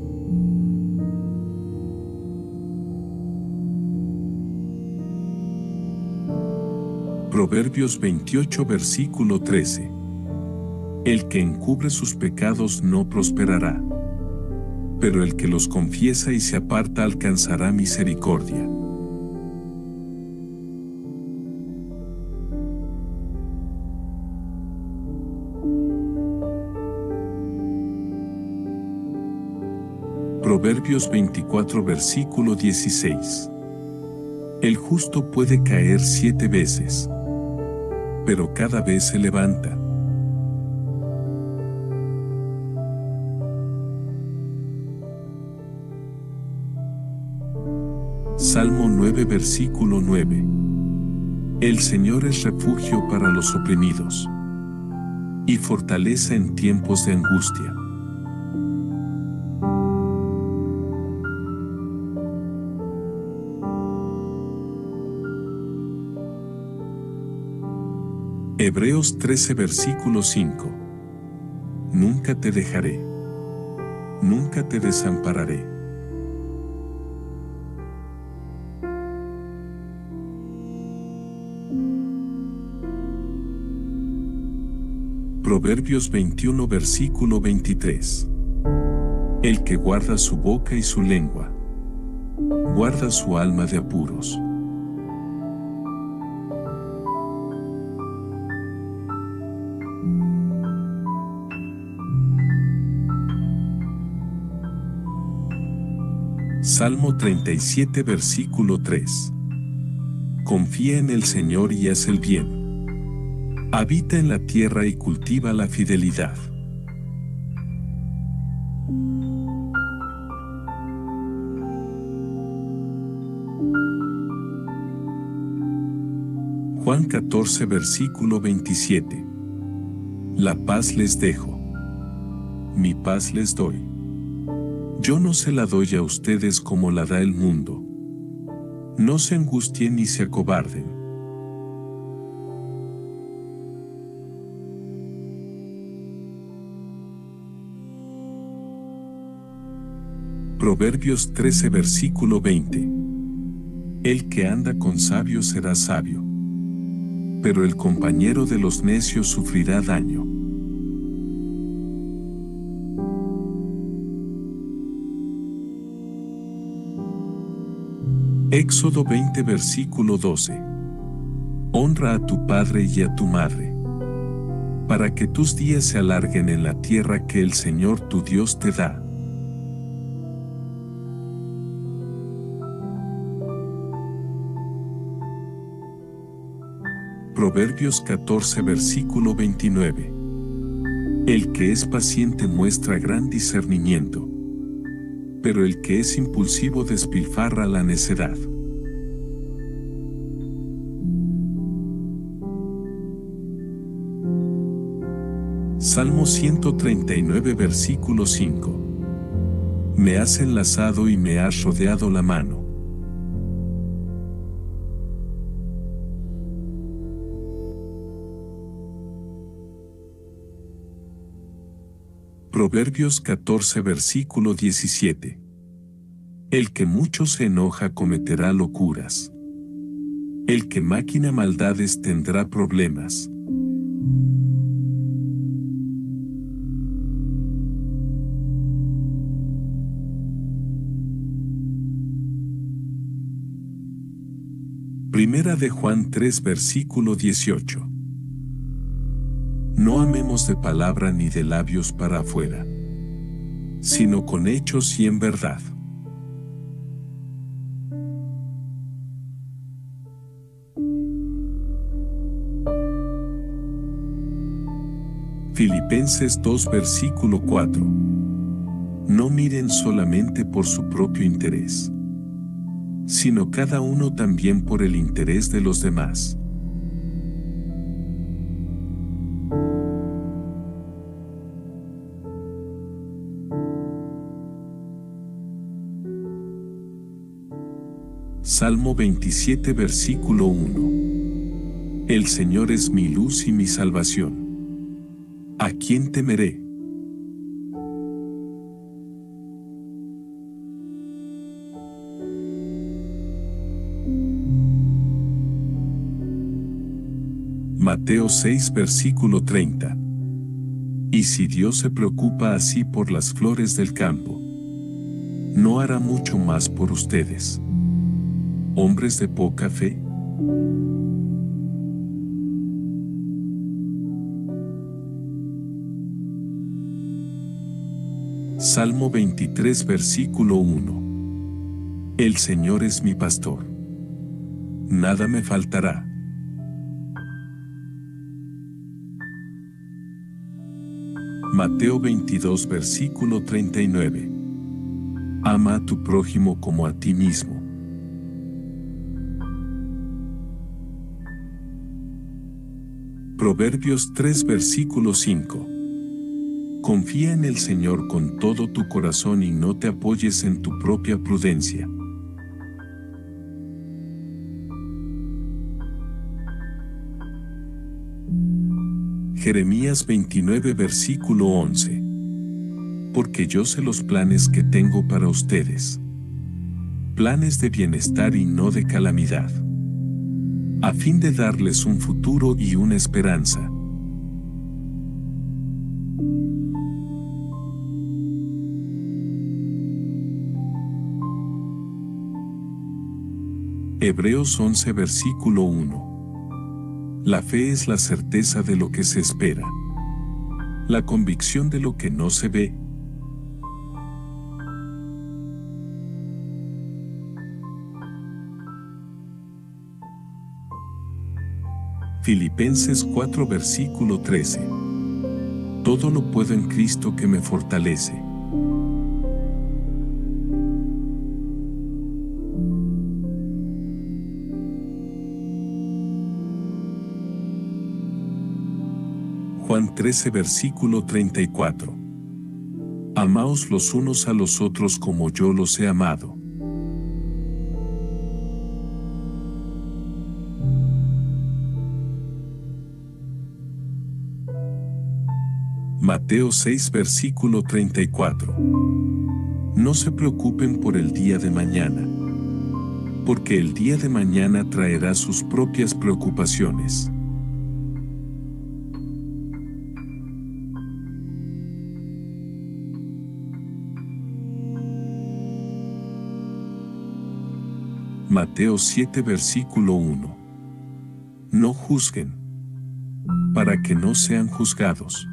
Proverbios veintiocho versículo trece. El que encubre sus pecados no prosperará, pero el que los confiesa y se aparta alcanzará misericordia. Proverbios veinticuatro versículo dieciséis. El justo puede caer siete veces, pero cada vez se levanta. Salmo nueve versículo nueve. El Señor es refugio para los oprimidos, y fortaleza en tiempos de angustia. Hebreos trece versículo cinco. Nunca te dejaré, nunca te desampararé. Proverbios veintiuno versículo veintitrés. El que guarda su boca y su lengua, guarda su alma de apuros. Salmo treinta y siete versículo tres. Confía en el Señor y haz el bien. Habita en la tierra y cultiva la fidelidad. Juan catorce versículo veintisiete. La paz les dejo. Mi paz les doy. Yo no se la doy a ustedes como la da el mundo. No se angustien ni se acobarden. Proverbios trece versículo veinte. El que anda con sabios será sabio, pero el compañero de los necios sufrirá daño. Éxodo veinte versículo doce. Honra a tu padre y a tu madre, para que tus días se alarguen en la tierra que el Señor tu Dios te da. Proverbios catorce versículo veintinueve. El que es paciente muestra gran discernimiento, pero el que es impulsivo despilfarra la necedad. Salmo ciento treinta y nueve versículo cinco. Me has enlazado y me has rodeado la mano. Proverbios catorce versículo diecisiete. El que mucho se enoja cometerá locuras. El que maquina maldades tendrá problemas. Primera de Juan tres versículo dieciocho. No amemos de palabra ni de labios para afuera, sino con hechos y en verdad. Filipenses dos versículo cuatro. No miren solamente por su propio interés, sino cada uno también por el interés de los demás. Salmo veintisiete versículo uno. El Señor es mi luz y mi salvación. ¿A quién temeré? Mateo seis versículo treinta. Y si Dios se preocupa así por las flores del campo, ¿no hará mucho más por ustedes, hombres de poca fe? Salmo veintitrés versículo uno. El Señor es mi pastor. Nada me faltará. Mateo veintidós versículo treinta y nueve. Ama a tu prójimo como a ti mismo. Proverbios tres versículo cinco. Confía en el Señor con todo tu corazón y no te apoyes en tu propia prudencia. Jeremías veintinueve versículo once. Porque yo sé los planes que tengo para ustedes, planes de bienestar y no de calamidad, a fin de darles un futuro y una esperanza. Hebreos once versículo uno. La fe es la certeza de lo que se espera, la convicción de lo que no se ve. Filipenses cuatro versículo trece. Todo lo puedo en Cristo que me fortalece. Juan trece versículo treinta y cuatro. Amaos los unos a los otros como yo los he amado. Mateo seis versículo treinta y cuatro. No se preocupen por el día de mañana, porque el día de mañana traerá sus propias preocupaciones. Mateo siete versículo uno. No juzguen, para que no sean juzgados.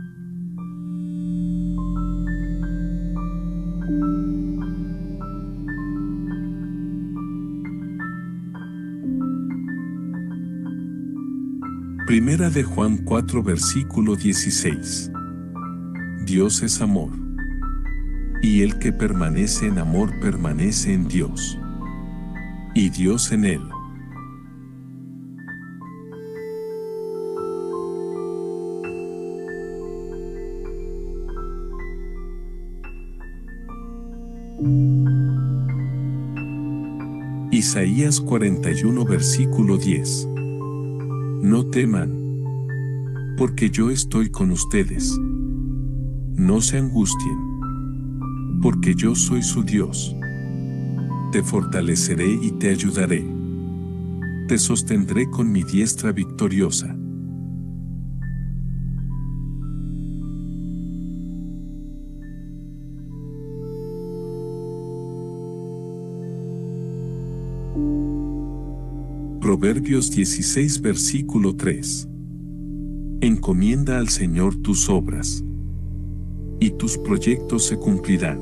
Primera de Juan cuatro versículo dieciséis. Dios es amor, y el que permanece en amor permanece en Dios, y Dios en él. Isaías cuarenta y uno versículo diez. No teman, porque yo estoy con ustedes. No se angustien, porque yo soy su Dios. Te fortaleceré y te ayudaré. Te sostendré con mi diestra victoriosa. Proverbios dieciséis versículo tres. Encomienda al Señor tus obras, y tus proyectos se cumplirán.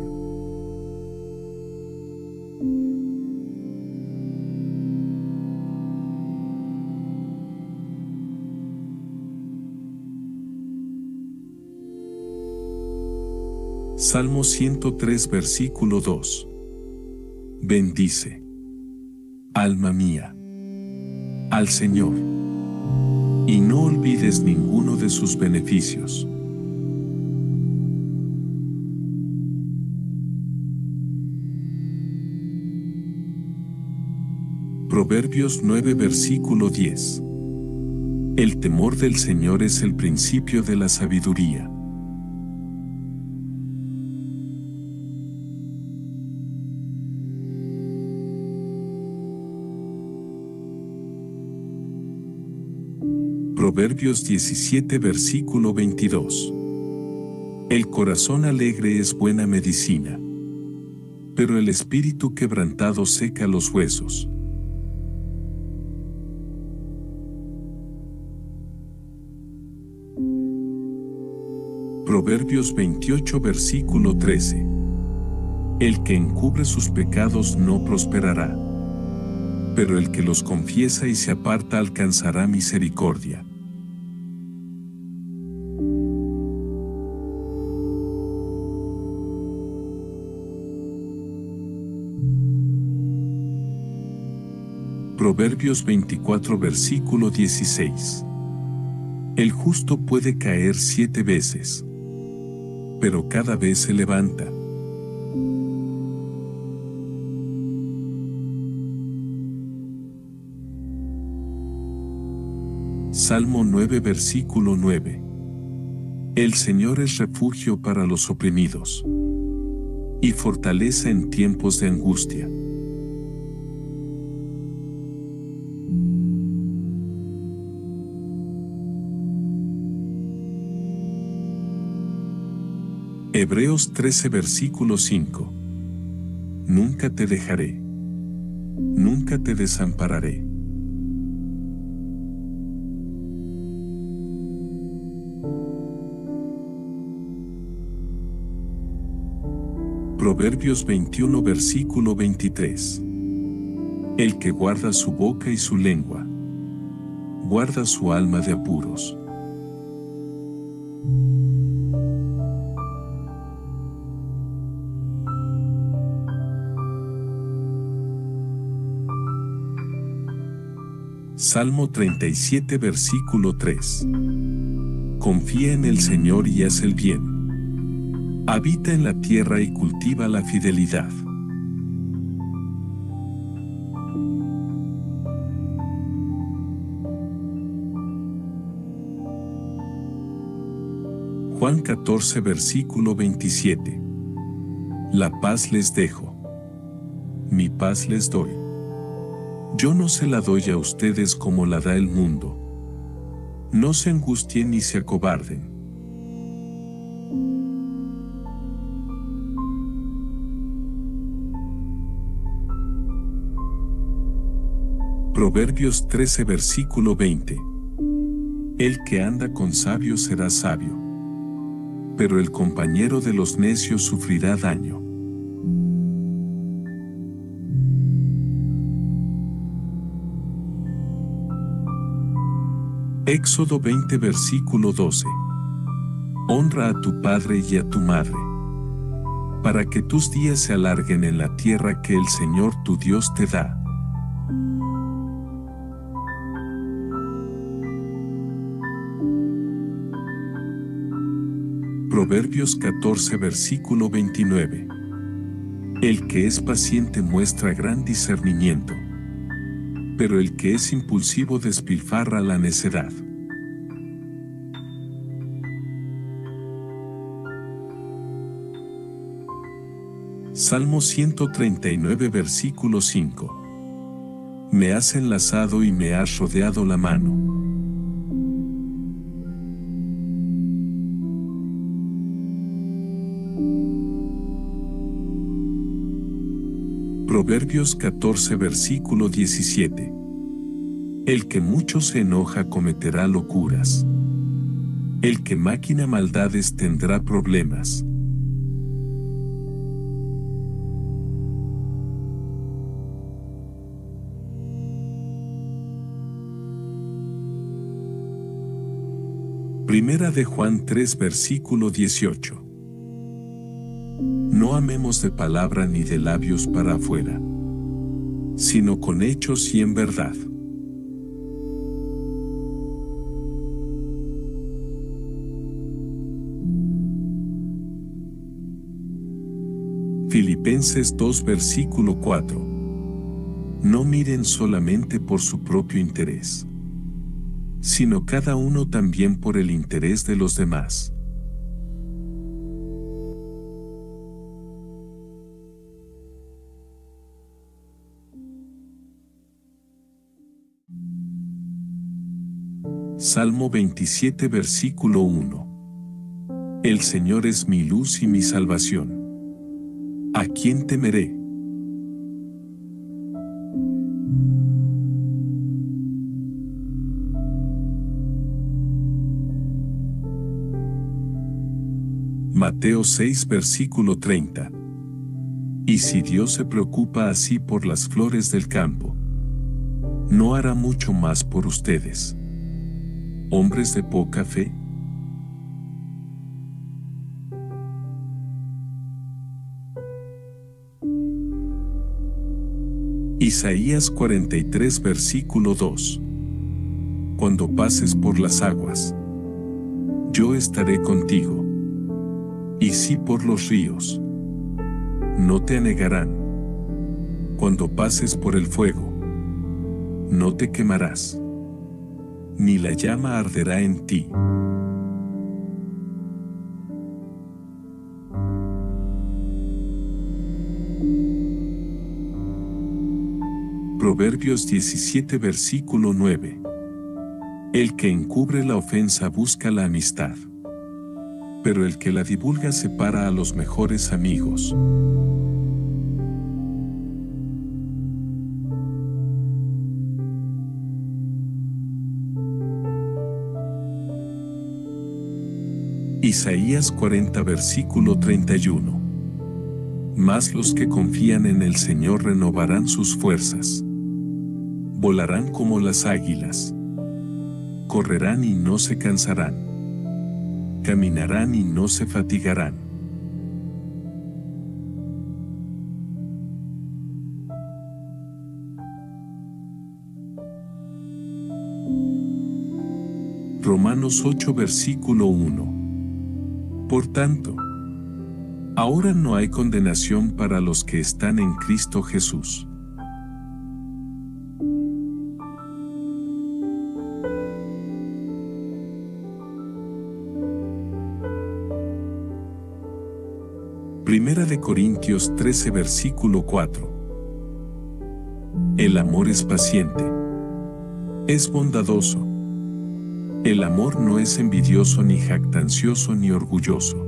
Salmo ciento tres versículo dos. Bendice, alma mía, al Señor, y no olvides ninguno de sus beneficios. Proverbios nueve versículo diez. El temor del Señor es el principio de la sabiduría. Proverbios diecisiete versículo veintidós. El corazón alegre es buena medicina, pero el espíritu quebrantado seca los huesos. Proverbios veintiocho versículo trece. El que encubre sus pecados no prosperará, pero el que los confiesa y se aparta alcanzará misericordia. Proverbios veinticuatro versículo dieciséis. El justo puede caer siete veces, pero cada vez se levanta. Salmo nueve versículo nueve. El Señor es refugio para los oprimidos, y fortaleza en tiempos de angustia. Hebreos trece versículo cinco. Nunca te dejaré, nunca te desampararé. Proverbios veintiuno versículo veintitrés. El que guarda su boca y su lengua, guarda su alma de apuros. Salmo treinta y siete versículo tres. Confía en el Señor y haz el bien. Habita en la tierra y cultiva la fidelidad. Juan catorce, versículo veintisiete. La paz les dejo. Mi paz les doy. Yo no se la doy a ustedes como la da el mundo. No se angustien ni se acobarden. Proverbios trece, versículo veinte. El que anda con sabios será sabio, pero el compañero de los necios sufrirá daño. Éxodo veinte, versículo doce. Honra a tu padre y a tu madre, para que tus días se alarguen en la tierra que el Señor tu Dios te da. Proverbios catorce, versículo veintinueve. El que es paciente muestra gran discernimiento, pero el que es impulsivo despilfarra la necedad. Salmo ciento treinta y nueve, versículo cinco. Me has enlazado y me has rodeado la mano. Proverbios catorce, versículo diecisiete. El que mucho se enoja cometerá locuras. El que maquina maldades tendrá problemas. Primera de Juan tres, versículo dieciocho. No amemos de palabra ni de labios para afuera, sino con hechos y en verdad. Filipenses dos, versículo cuatro. No miren solamente por su propio interés, sino cada uno también por el interés de los demás. Salmo veintisiete, versículo uno. El Señor es mi luz y mi salvación. ¿A quién temeré? Mateo seis, versículo treinta. Y si Dios se preocupa así por las flores del campo, ¿no hará mucho más por ustedes, hombres de poca fe? Isaías cuarenta y tres, versículo dos. Cuando pases por las aguas, yo estaré contigo. Y si por los ríos, no te anegarán. Cuando pases por el fuego, no te quemarás, ni la llama arderá en ti. Proverbios diecisiete, versículo nueve. El que encubre la ofensa busca la amistad, pero el que la divulga separa a los mejores amigos. Isaías cuarenta, versículo treinta y uno. Mas los que confían en el Señor renovarán sus fuerzas. Volarán como las águilas. Correrán y no se cansarán. Caminarán y no se fatigarán. Romanos ocho versículo uno. Por tanto, ahora no hay condenación para los que están en Cristo Jesús. Primera de Corintios trece versículo cuatro. El amor es paciente. Es bondadoso. El amor no es envidioso ni jactancioso ni orgulloso.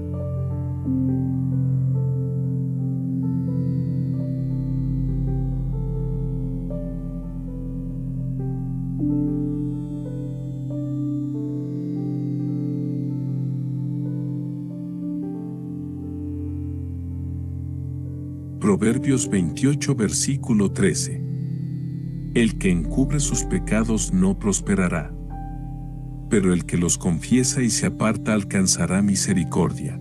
Proverbios veintiocho versículo trece. El que encubre sus pecados no prosperará, pero el que los confiesa y se aparta alcanzará misericordia.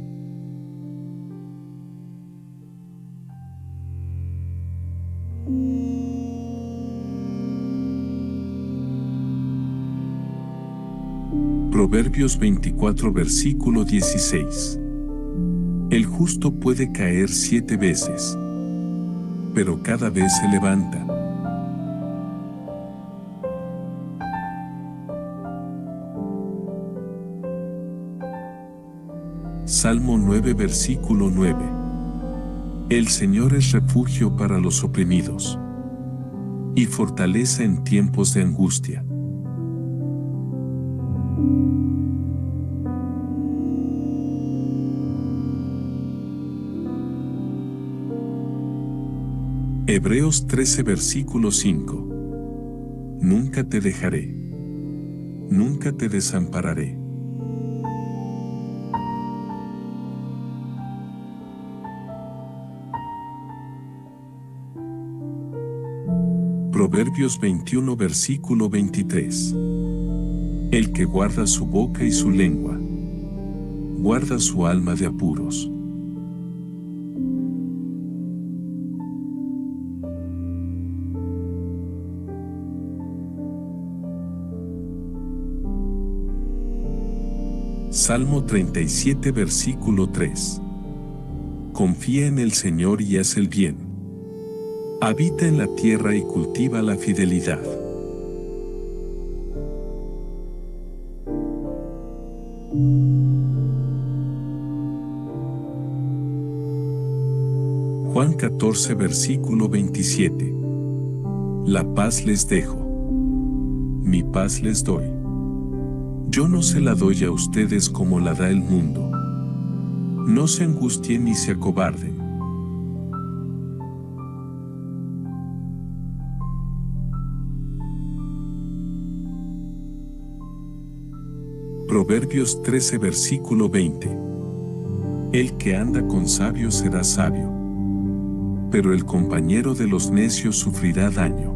Proverbios veinticuatro versículo dieciséis. El justo puede caer siete veces, pero cada vez se levanta. Salmo nueve versículo nueve. El Señor es refugio para los oprimidos y fortaleza en tiempos de angustia. Hebreos trece versículo cinco. Nunca te dejaré, nunca te desampararé. Proverbios veintiuno versículo veintitrés. El que guarda su boca y su lengua, guarda su alma de apuros. Salmo treinta y siete versículo tres. Confía en el Señor y haz el bien. Habita en la tierra y cultiva la fidelidad. Juan catorce versículo veintisiete. La paz les dejo, mi paz les doy. Yo no se la doy a ustedes como la da el mundo. No se angustien ni se acobarden. Proverbios trece versículo veinte. El que anda con sabios será sabio, pero el compañero de los necios sufrirá daño.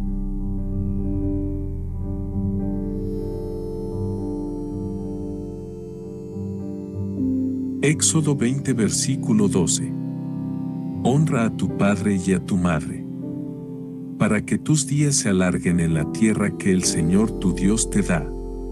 Éxodo veinte versículo doce. Honra a tu padre y a tu madre, para que tus días se alarguen en la tierra que el Señor tu Dios te da.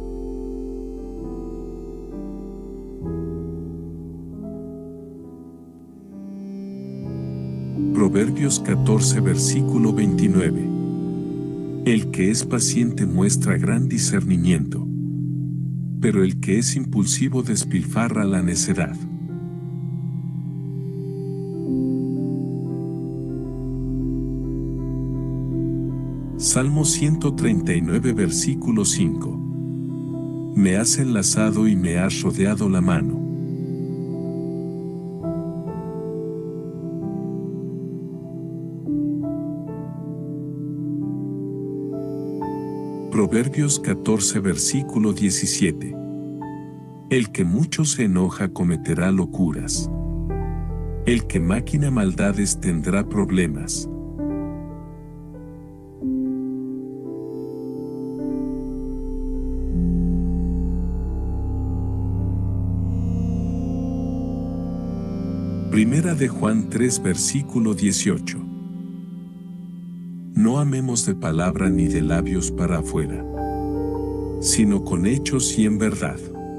Proverbios catorce versículo veintinueve. El que es paciente muestra gran discernimiento, pero el que es impulsivo despilfarra la necedad. Salmo ciento treinta y nueve versículo cinco. Me has enlazado y me has rodeado la mano. Proverbios catorce versículo diecisiete. El que mucho se enoja cometerá locuras. El que maquina maldades tendrá problemas. Primera de Juan tres versículo dieciocho. No amemos de palabra ni de labios para afuera, sino con hechos y en verdad.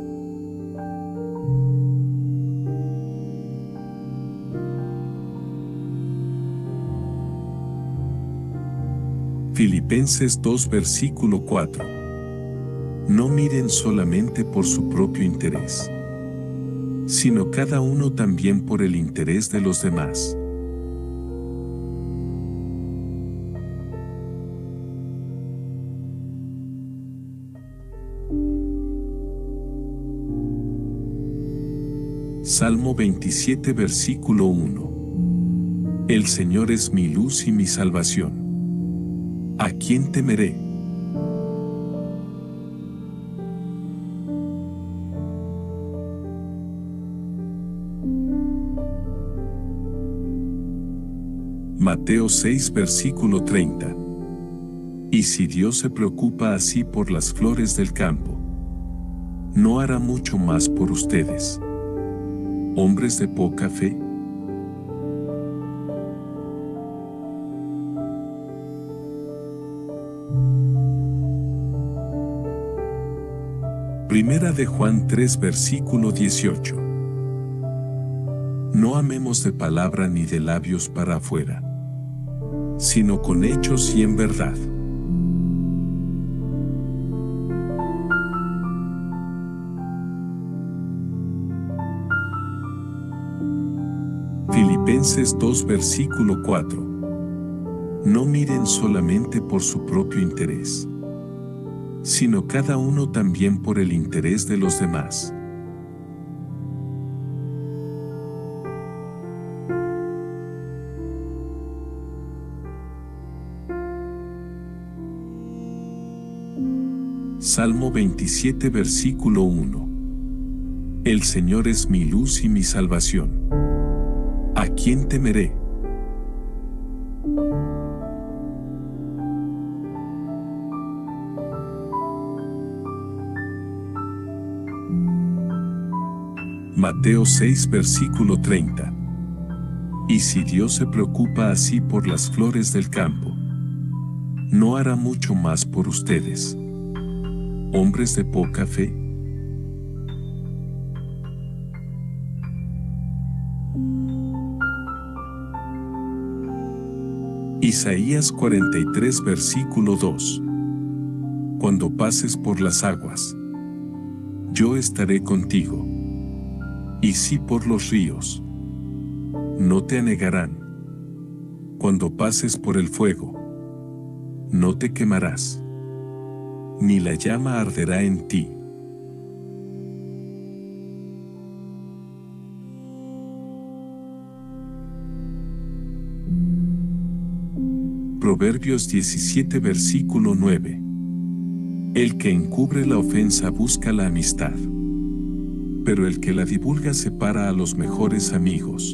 Filipenses dos versículo cuatro. No miren solamente por su propio interés, sino cada uno también por el interés de los demás. Salmo veintisiete versículo uno. El Señor es mi luz y mi salvación. ¿A quién temeré? Mateo seis versículo treinta. Y si Dios se preocupa así por las flores del campo, ¿no hará mucho más por ustedes, hombres de poca fe? Primera de Juan tres versículo dieciocho. No amemos de palabra ni de labios para afuera, sino con hechos y en verdad. Filipenses dos versículo cuatro. No miren solamente por su propio interés, sino cada uno también por el interés de los demás. Salmo veintisiete versículo uno. El Señor es mi luz y mi salvación. ¿A quién temeré? Mateo seis versículo treinta. Y si Dios se preocupa así por las flores del campo, ¿no hará mucho más por ustedes, hombres de poca fe? Isaías cuarenta y tres versículo dos. Cuando pases por las aguas, yo estaré contigo. Y si por los ríos, no te anegarán. Cuando pases por el fuego, no te quemarás, ni la llama arderá en ti. Proverbios diecisiete versículo nueve. El que encubre la ofensa busca la amistad, pero el que la divulga separa a los mejores amigos.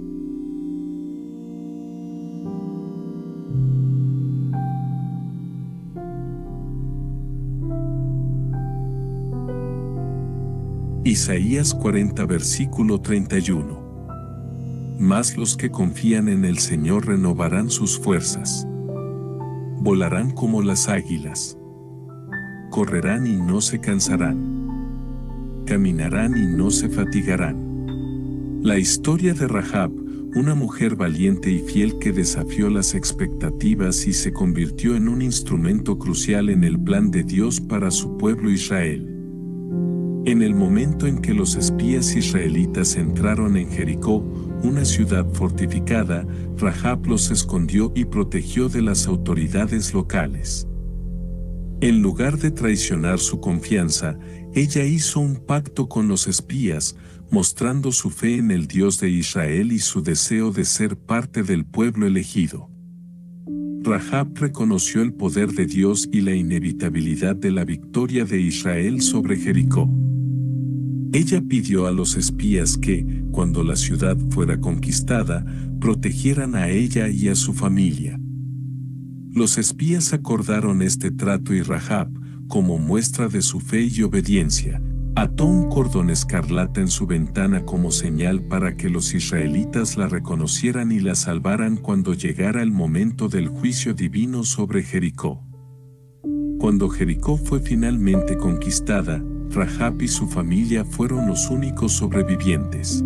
Isaías cuarenta versículo treinta y uno. Mas los que confían en el Señor renovarán sus fuerzas. Volarán como las águilas. Correrán y no se cansarán. Caminarán y no se fatigarán. La historia de Rahab, una mujer valiente y fiel que desafió las expectativas y se convirtió en un instrumento crucial en el plan de Dios para su pueblo Israel. En el momento en que los espías israelitas entraron en Jericó, una ciudad fortificada, Rahab los escondió y protegió de las autoridades locales. En lugar de traicionar su confianza, ella hizo un pacto con los espías, mostrando su fe en el Dios de Israel y su deseo de ser parte del pueblo elegido. Rahab reconoció el poder de Dios y la inevitabilidad de la victoria de Israel sobre Jericó. Ella pidió a los espías que, cuando la ciudad fuera conquistada, protegieran a ella y a su familia. Los espías acordaron este trato y Rahab, como muestra de su fe y obediencia, ató un cordón escarlata en su ventana como señal para que los israelitas la reconocieran y la salvaran cuando llegara el momento del juicio divino sobre Jericó. Cuando Jericó fue finalmente conquistada, Rahab y su familia fueron los únicos sobrevivientes.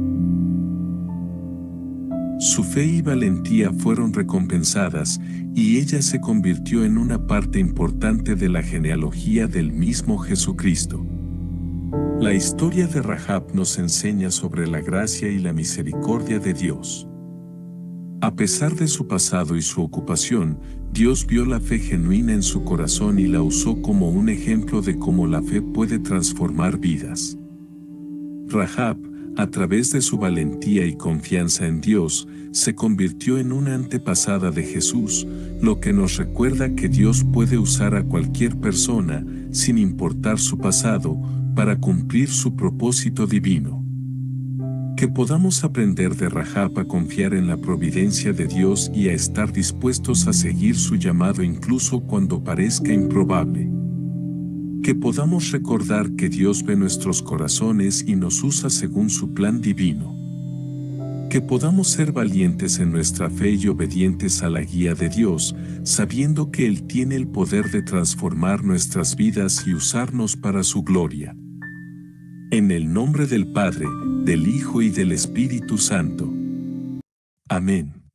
Su fe y valentía fueron recompensadas, y ella se convirtió en una parte importante de la genealogía del mismo Jesucristo. La historia de Rahab nos enseña sobre la gracia y la misericordia de Dios. A pesar de su pasado y su ocupación, Dios vio la fe genuina en su corazón y la usó como un ejemplo de cómo la fe puede transformar vidas. Rahab, a través de su valentía y confianza en Dios, se convirtió en una antepasada de Jesús, lo que nos recuerda que Dios puede usar a cualquier persona, sin importar su pasado, para cumplir su propósito divino. Que podamos aprender de Rahab a confiar en la providencia de Dios y a estar dispuestos a seguir su llamado incluso cuando parezca improbable. Que podamos recordar que Dios ve nuestros corazones y nos usa según su plan divino. Que podamos ser valientes en nuestra fe y obedientes a la guía de Dios, sabiendo que Él tiene el poder de transformar nuestras vidas y usarnos para su gloria. En el nombre del Padre, del Hijo y del Espíritu Santo. Amén.